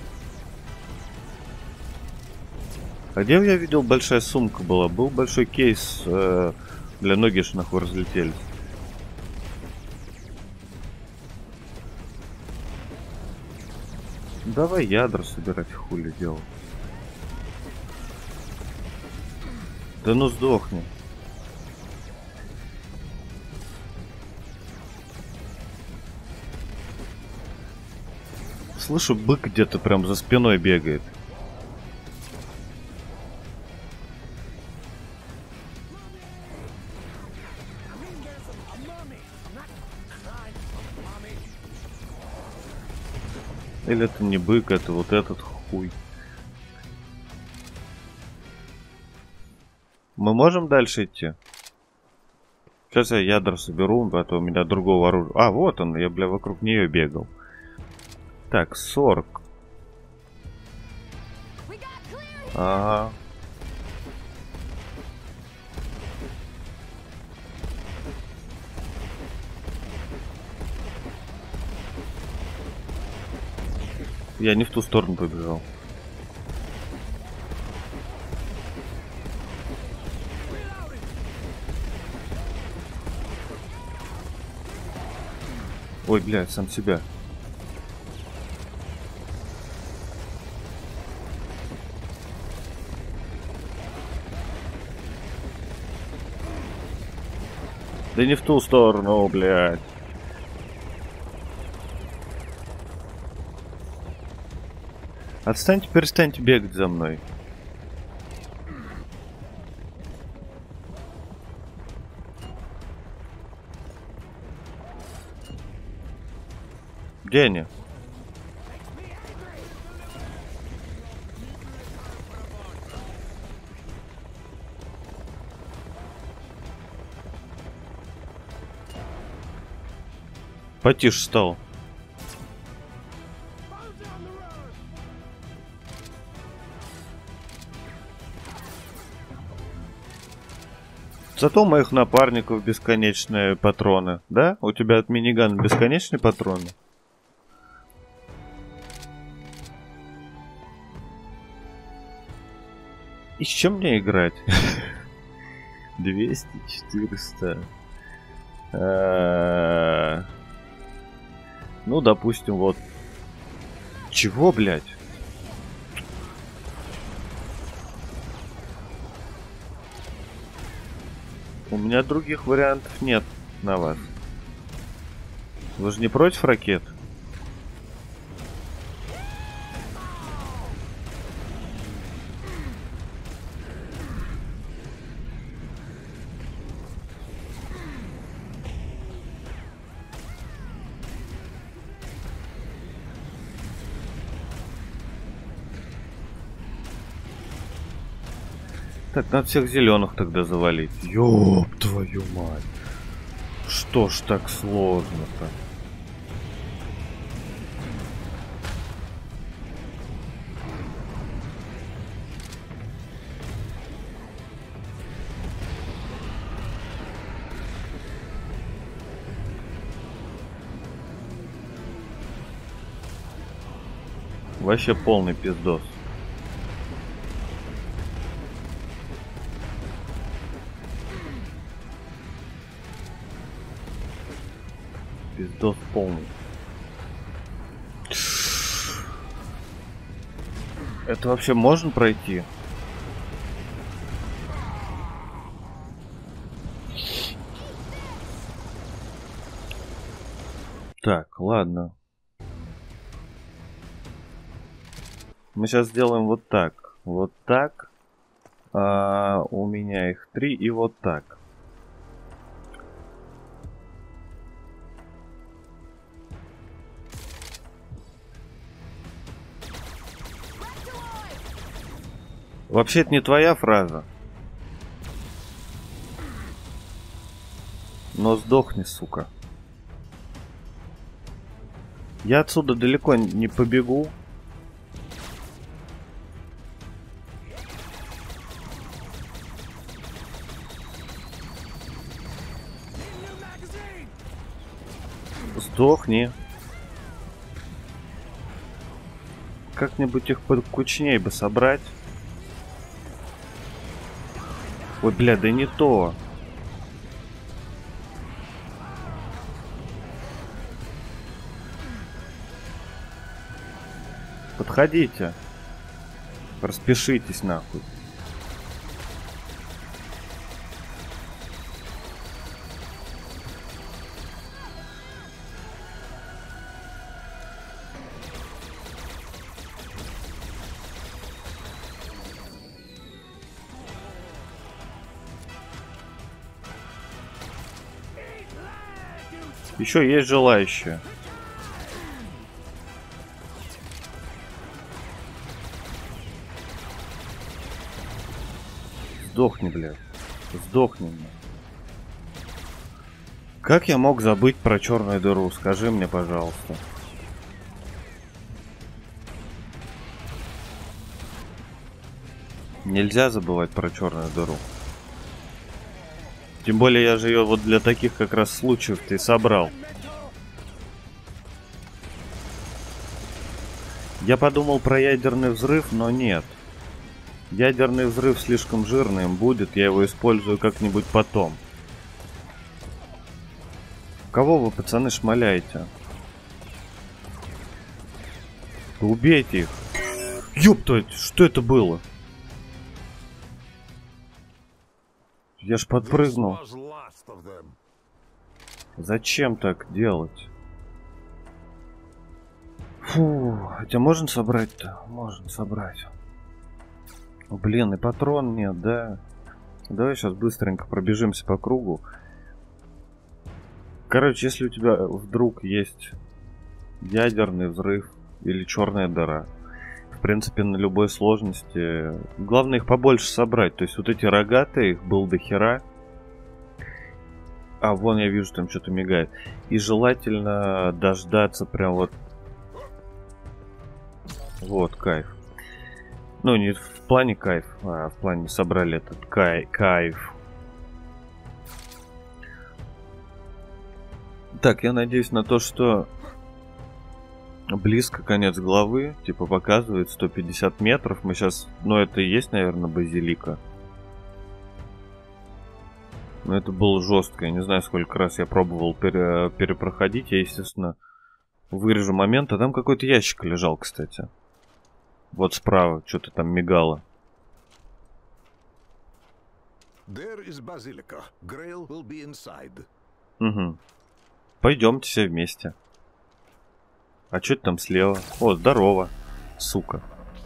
А где я видел, большая сумка была? Был большой кейс для ноги, что нахуй разлетелись. Давай ядра собирать, хули делал. Да ну сдохни. Слышу, бык где-то прям за спиной бегает. Или это не бык, это вот этот хуй. Мы можем дальше идти? Сейчас я ядра соберу, а то у меня другого оружия. А, вот он, я, бля, вокруг нее бегал. Так, 40. Ага. Я не в ту сторону побежал. Ой, блядь, сам себя. Да не в ту сторону, блядь. Отстаньте, перестаньте бегать за мной. Где они? Потише стал. Зато у моих напарников бесконечные патроны. Да? У тебя от минигана бесконечные патроны? И с чем мне играть? 200, 400. Ну, допустим, вот. Чего, блядь? У меня других вариантов нет на вас. Вы же не против ракет? Так, надо всех зеленых тогда завалить. Ёб твою мать. Что ж так сложно-то? Вообще полный пиздос. Пиздос полный. Это вообще можно пройти? Так, ладно. Мы сейчас сделаем вот так. Вот так. У меня их 3 и вот так. Вообще, это не твоя фраза. Но сдохни, сука. Я отсюда далеко не побегу. Сдохни. Как-нибудь их подкучней бы собрать. Ой, бля, да не то. Подходите. Распишитесь нахуй. Еще есть желающие. Сдохни, блядь. Сдохни. Как я мог забыть про черную дыру? Скажи мне, пожалуйста. Нельзя забывать про черную дыру. Тем более я же ее вот для таких как раз случаев-то и собрал. Я подумал про ядерный взрыв, но нет. Ядерный взрыв слишком жирным будет, я его использую как-нибудь потом. Кого вы, пацаны, шмаляете? Убейте их. Ёпта, что это было? Я ж подпрыгнул. Зачем так делать? Фу, хотя можно собрать-то? Можно собрать. Блин, и патрон нет, да? Давай сейчас быстренько пробежимся по кругу. Короче, если у тебя вдруг есть ядерный взрыв или черная дыра, в принципе, на любой сложности, главное их побольше собрать. То есть вот эти рогатые, их было до хера. А, вон я вижу, там что-то мигает. И желательно дождаться прям вот... Вот, кайф. Ну, не в плане кайф, а в плане собрали этот кайф. Так, я надеюсь на то, что близко конец главы. Типа показывает 150 метров. Мы сейчас... Ну, это и есть, наверное, базилика. Но это было жестко. Я не знаю, сколько раз я пробовал перепроходить. Я, естественно, вырежу момент. А там какой-то ящик лежал, кстати. Вот справа что-то там мигало. Угу. Пойдемте все вместе. А что это там слева? О, здорово, сука.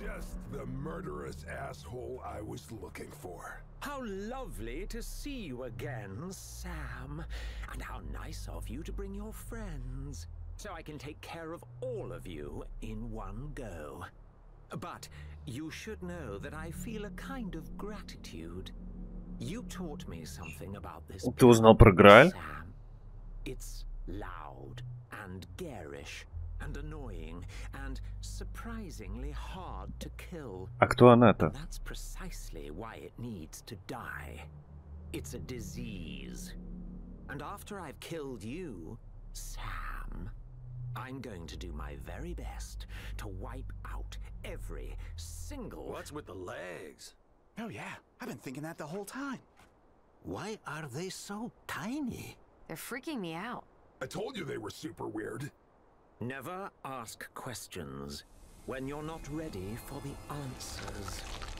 How lovely to see you again, Sam. And how nice of you to bring your friends, so I can take care of all of you in one go. But you should know that I feel a kind of gratitude. You taught me something about this. Ты узнал про Грааль? Sam. It's loud and garish and annoying and surprisingly hard to kill. А кто она-то? That's precisely why it needs to die. It's a disease. And after I've killed you, Sam, I'm going to do my very best to wipe out every single... What's with the legs? Oh yeah, I've been thinking that the whole time. Why are they so tiny? They're freaking me out. I told you they were super weird. Never ask questions when you're not ready for the answers.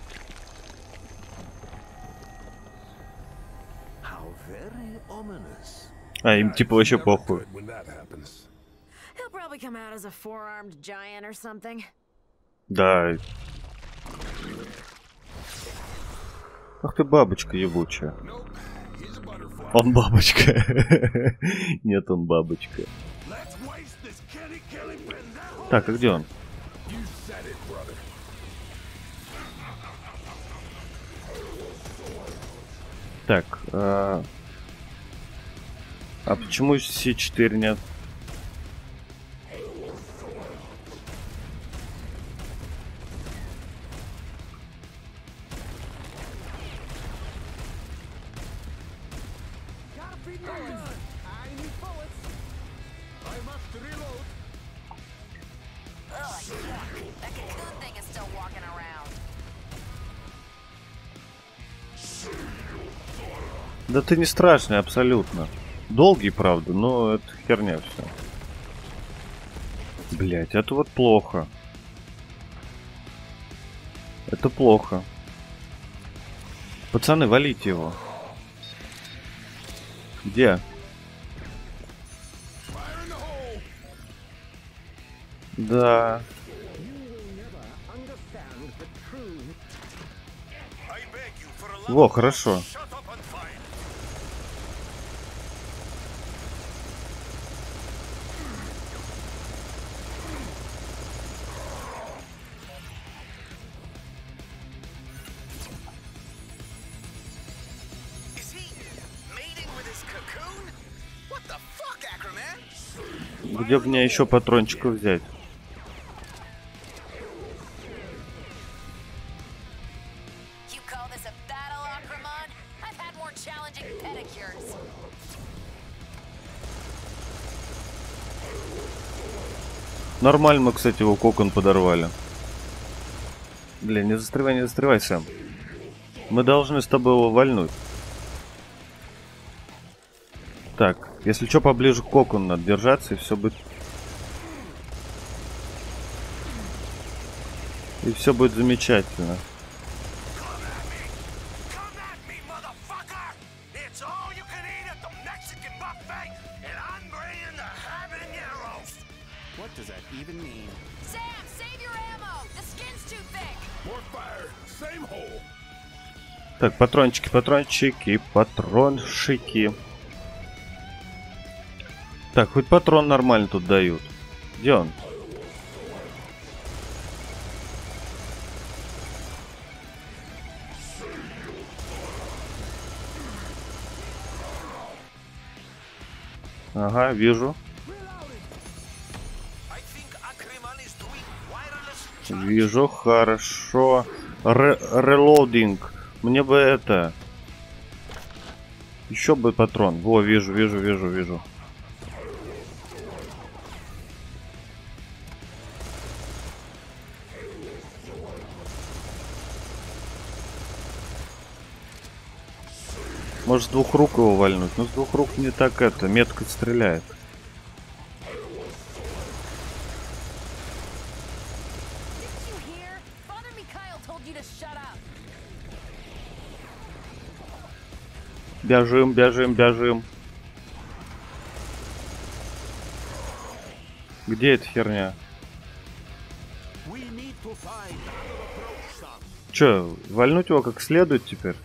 How very ominous. А, им типа вообще похуй. When that happens. He'll probably come out as a four-armed giant or something. Да. Ах ты бабочка ебучая. Nope, he's a butterfly. Он бабочка. Нет, он бабочка. Let's waste this kitty killing pin now. Так, а где он? You said it, brother. Так, а почему C4 нет? Ugh, yuck. That cocoon thing is still walking around. Да ты не страшный абсолютно. Долгий, правда, но это херня все. Блять, это вот плохо. Это плохо. Пацаны, валите его. Где? Да. Во, хорошо. Где бы мне еще патрончиков взять? You call this a battle, Akramon? I've had more challenging pedicures. Нормально мы, кстати, его кокон подорвали. Блин, не застревай, Сэм. Мы должны с тобой его вальнуть. Так, если что, поближе к кокону надо держаться, и все будет... И все будет замечательно. What does that even mean? Sam, save your ammo! The skin's too thick! More fire. Same hole. Так, патрончики, патрончики. Так, хоть патрон нормально тут дают. Где он? Ага, вижу. Вижу, хорошо. Релоудинг. Мне бы это... Еще бы патрон. Во, вижу. Может, с двух рук его вальнуть? Но с двух рук не так это, метко стреляет. Бежим, бежим, бежим. Где эта херня? Чё, вальнуть его как следует теперь?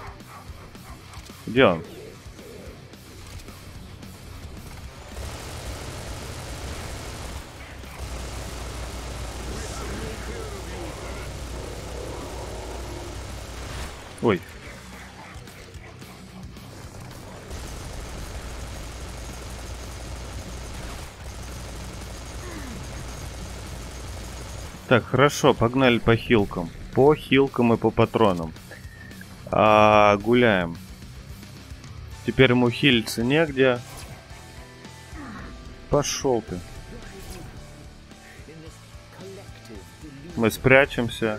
Где он? Ой. Так, хорошо, погнали по хилкам. По хилкам и по патронам. Гуляем. Теперь ему хилиться негде. Пошел ты. Мы спрячемся.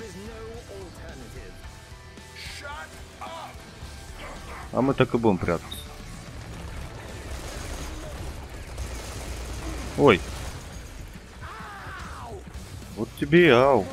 А мы так и будем прятаться. Ой. Вот тебе и ау.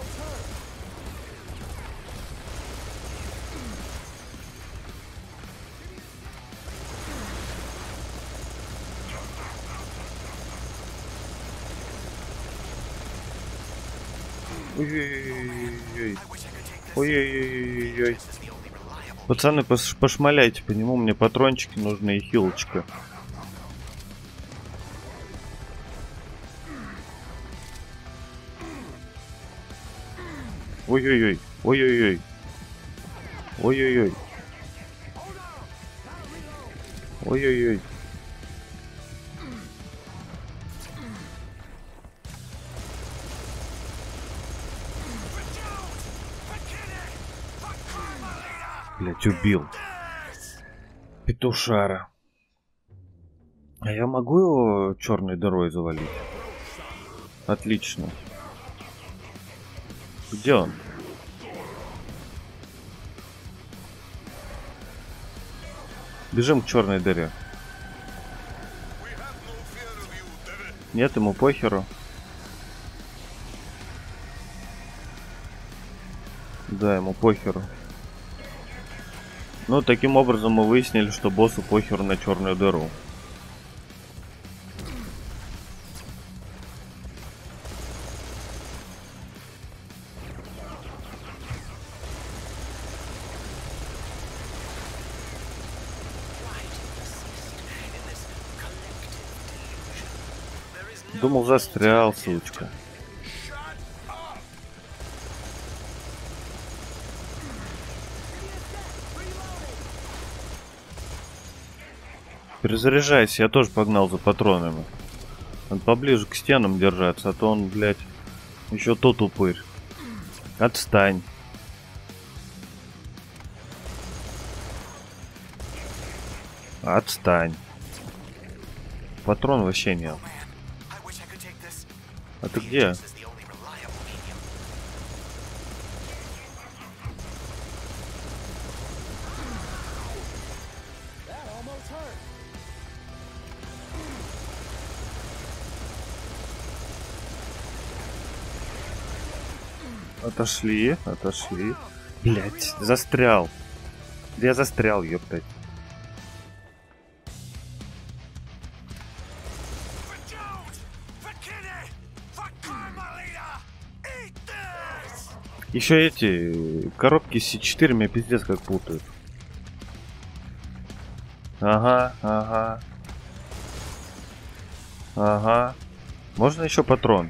Ой-ой-ой-ой. Ой-ой-ой-ой. Пацаны, пошмаляйте по нему, мне патрончики нужны и хилочка. Ой-ой-ой, ой-ой-ой. Ой-ой-ой. Ой-ой-ой. Блять, убил. Петушара. А я могу его черной дырой завалить? Отлично. Где он? Бежим к черной дыре. Нет, ему похеру. Да, ему похеру. Ну, таким образом мы выяснили, что боссу похеру на черную дыру. Думал, застрял, сучка. Перезаряжайся, я тоже погнал за патронами. Надо поближе к стенам держаться, а то он, блядь, еще тот упырь. Отстань. Отстань. Патрон вообще нет. А ты где? Отошли, отошли. Блять, застрял. Да я застрял, ёптать. Еще эти коробки с C4 меня пиздец как путают. Ага, ага. Ага. Можно еще патрон?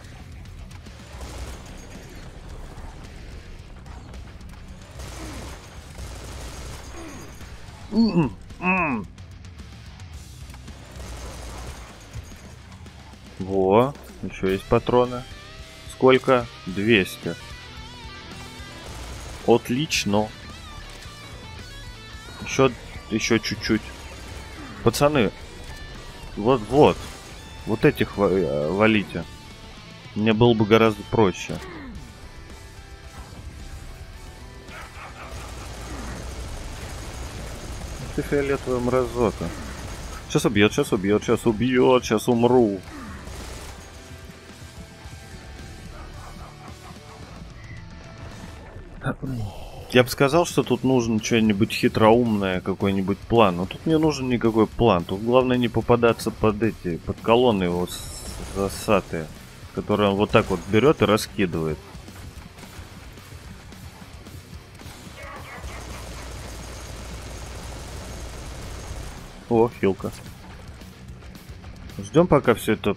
Во, еще есть патроны. Сколько? 200. Отлично. Еще чуть-чуть. Пацаны, вот этих валите. Мне было бы гораздо проще. ты фиолетовая мразота. Сейчас убьет, сейчас убьет, сейчас убьет, сейчас умру. Я бы сказал, что тут нужен что-нибудь хитроумное, какой-нибудь план. Но тут не нужен никакой план. Тут главное не попадаться под колонны его засатые, которые он вот так вот берет и раскидывает. О, хилка. Ждем, пока все это...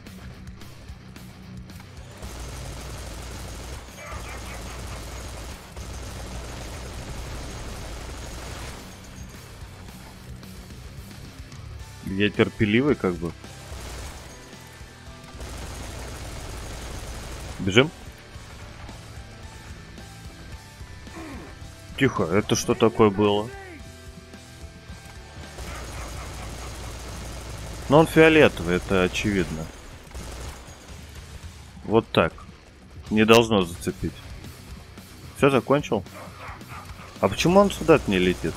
Я терпеливый, как бы. Бежим. Тихо, это что такое было? Но он фиолетовый, это очевидно. Вот так. Не должно зацепить. Все, закончил? А почему он сюда-то не летит?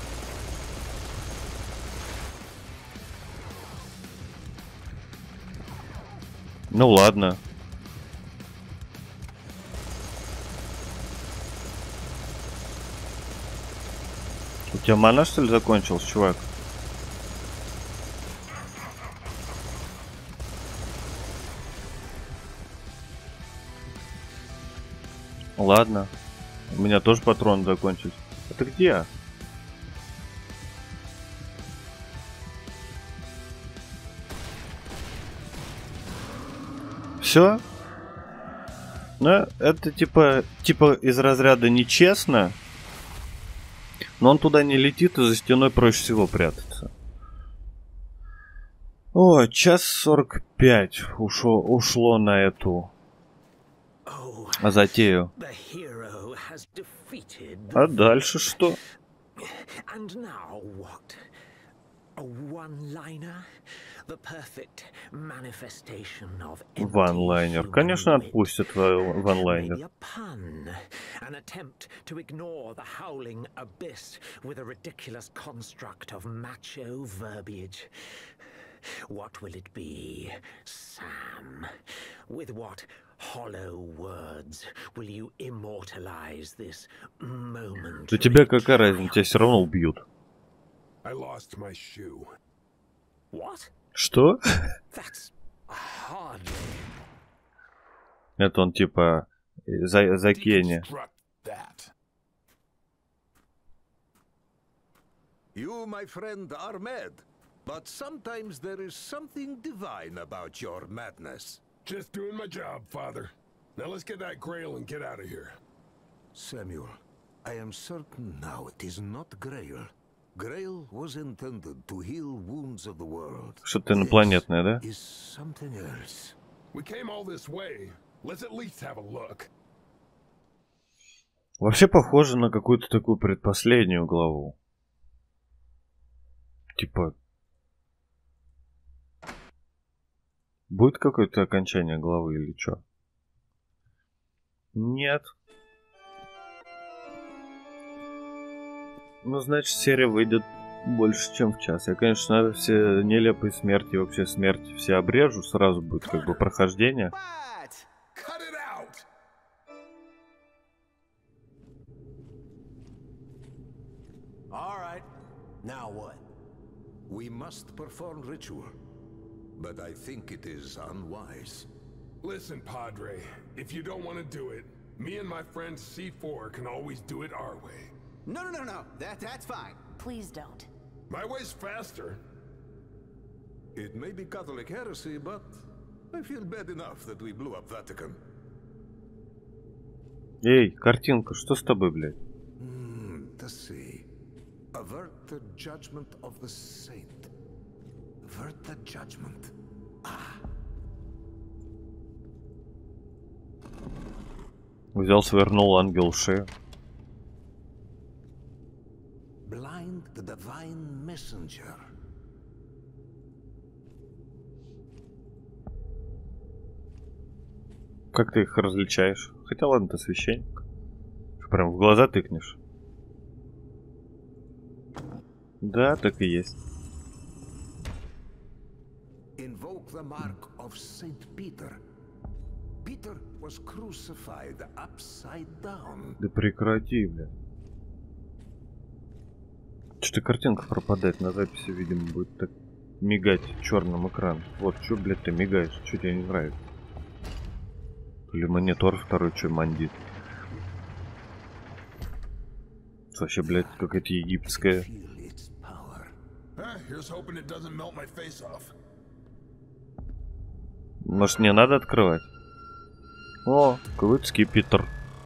Ну ладно. У тебя мана, что ли, закончилась, чувак? Ладно. У меня тоже патрон закончились. Это где? Все? Ну, это типа из разряда нечестно. Но он туда не летит, и за стеной проще всего прятаться. О, 1:45 ушло на эту затею. А дальше что? Ванлайнер. Конечно, отпустят ванлайнер. An attempt to ignore the howling abyss with a ridiculous construct of macho verbiage. What will it be, Sam? With what hollow words will you immortalize this moment? Да тебе какая разница? Тебя все равно убьют. I lost my shoe. What? Что? That's hardly. Это он типа за Кенни. You, my friend, are mad, but sometimes there is something divine about your madness. Just doing my job, Father. Now let's get that Grail and get out of here. Samuel, I am certain now it is not Grail. Grail was intended to heal wounds of the world. Что-то инопланетное, да? Is something else. We came all this way. Let's at least have a look. Вообще похоже на какую-то такую предпоследнюю главу. Типа... Будет какое-то окончание главы или что? Нет. Ну, значит, серия выйдет больше, чем в час. Я, конечно, все нелепые смерти, вообще смерти все обрежу. Сразу будет как бы прохождение. Cut it out! All right. Now what? We must perform ritual, but I think it is unwise. Listen, Padre, if you don't want to do it, me and my friend C4 can always do it our way. No. That's fine. Please don't. My way's faster. It may be Catholic heresy, but I feel bad enough that we blew up Vatican. Эй, картинка, что с тобой, блядь? Let's see. Avert the judgment of the saint. Avert the judgment. Взял, свернул ангел шею. Blind the divine messenger. Как ты их различаешь? Хотя ладно, ты священник. Прям в глаза тыкнешь. Да, так и есть. Invoke the mark of Saint Peter. Peter was crucified upside down. Да прекрати, бля. Что-то картинка пропадает на записи, видимо, будет так мигать черным экран. Вот, что, блядь, ты мигаешь? Что тебе не нравится? Или монитор второй, что мандит? Это вообще, блядь, какая-то египетская. Может, не надо открывать? О, какой-то скипетр.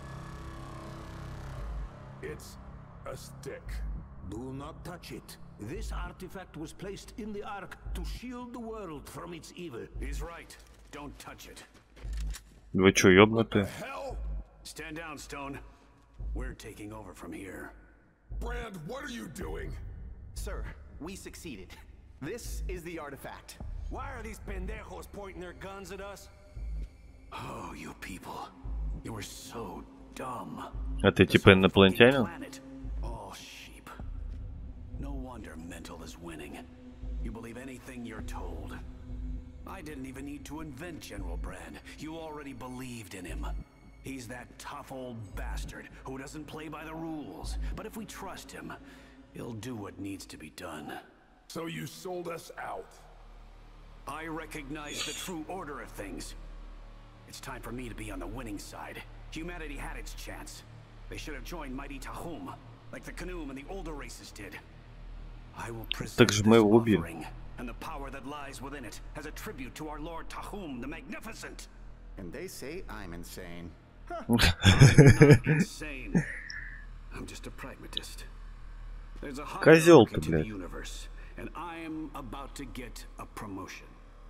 Do not touch it. This artifact was placed in the Ark to shield the world from its evil. He's right. Don't touch it. Вы чё, ёбнутые? Stand down, Stone. We're taking over from here. Brand, what are you doing? Sir, we succeeded. This is the artifact. Why are these pendejos pointing their guns at us? Oh, you people. You were so dumb. А ты типа инопланетянин? All sheep. No wonder Mental is winning. You believe anything you're told. I didn't even need to invent General Brand. You already believed in him. He's that tough old bastard who doesn't play by the rules. But if we trust him, he'll do what needs to be done. So you sold us out. I recognize the true order of things. It's time for me to be on the winning side. Humanity had its chance. They should have joined mighty Tahum, like the Kanoom and the older races did. I will present this offering, and the power that lies within it as a tribute to our Lord Tahum the Magnificent. And they say I'm insane. I'm not insane. I'm just a pragmatist. There's a hierarchy to the universe, and I'm about to get a promotion.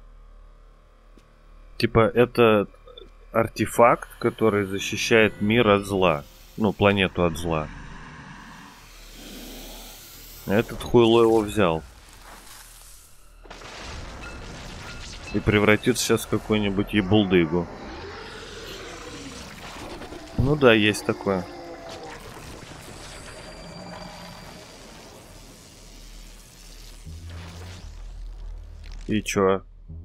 Типа это артефакт, который защищает мир от зла. Ну, планету от зла. Этот хуйло его взял. И превратится сейчас в какую-нибудь ебулдыгу. Ну да, есть такое. И чё?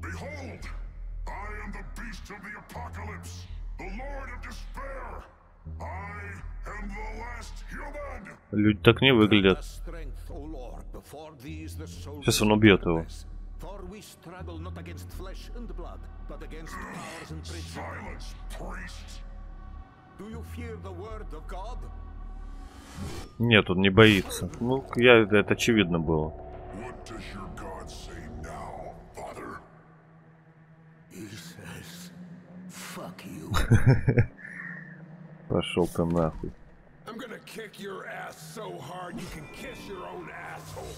Люди так не выглядят. Сейчас он убьет его. Нет, он не боится. Ну, это очевидно было. Пошел ты нахуй. I'm gonna kick your ass so hard you can kiss your own asshole.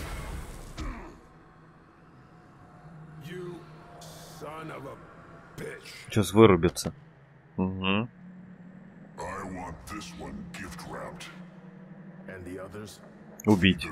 You son of a bitch. Сейчас вырубится. Угу. I want this one gift wrapped. And the others? Убить.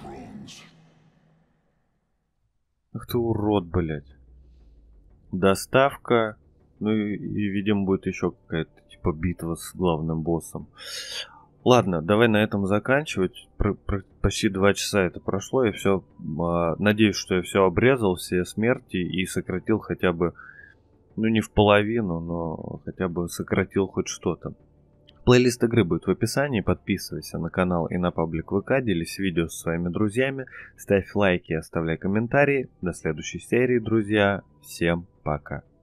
Ах ты урод, блядь. Доставка. Ну и видимо, будет еще какая-то типа битва с главным боссом. Ладно, давай на этом заканчивать. Почти 2 часа это прошло. Я все. Надеюсь, что я все обрезал, все смерти и сократил хотя бы. Ну, не в половину, но хотя бы сократил хоть что-то. Плейлист игры будет в описании. Подписывайся на канал и на паблик ВК. Делись видео со своими друзьями. Ставь лайки и оставляй комментарии. До следующей серии, друзья. Всем пока.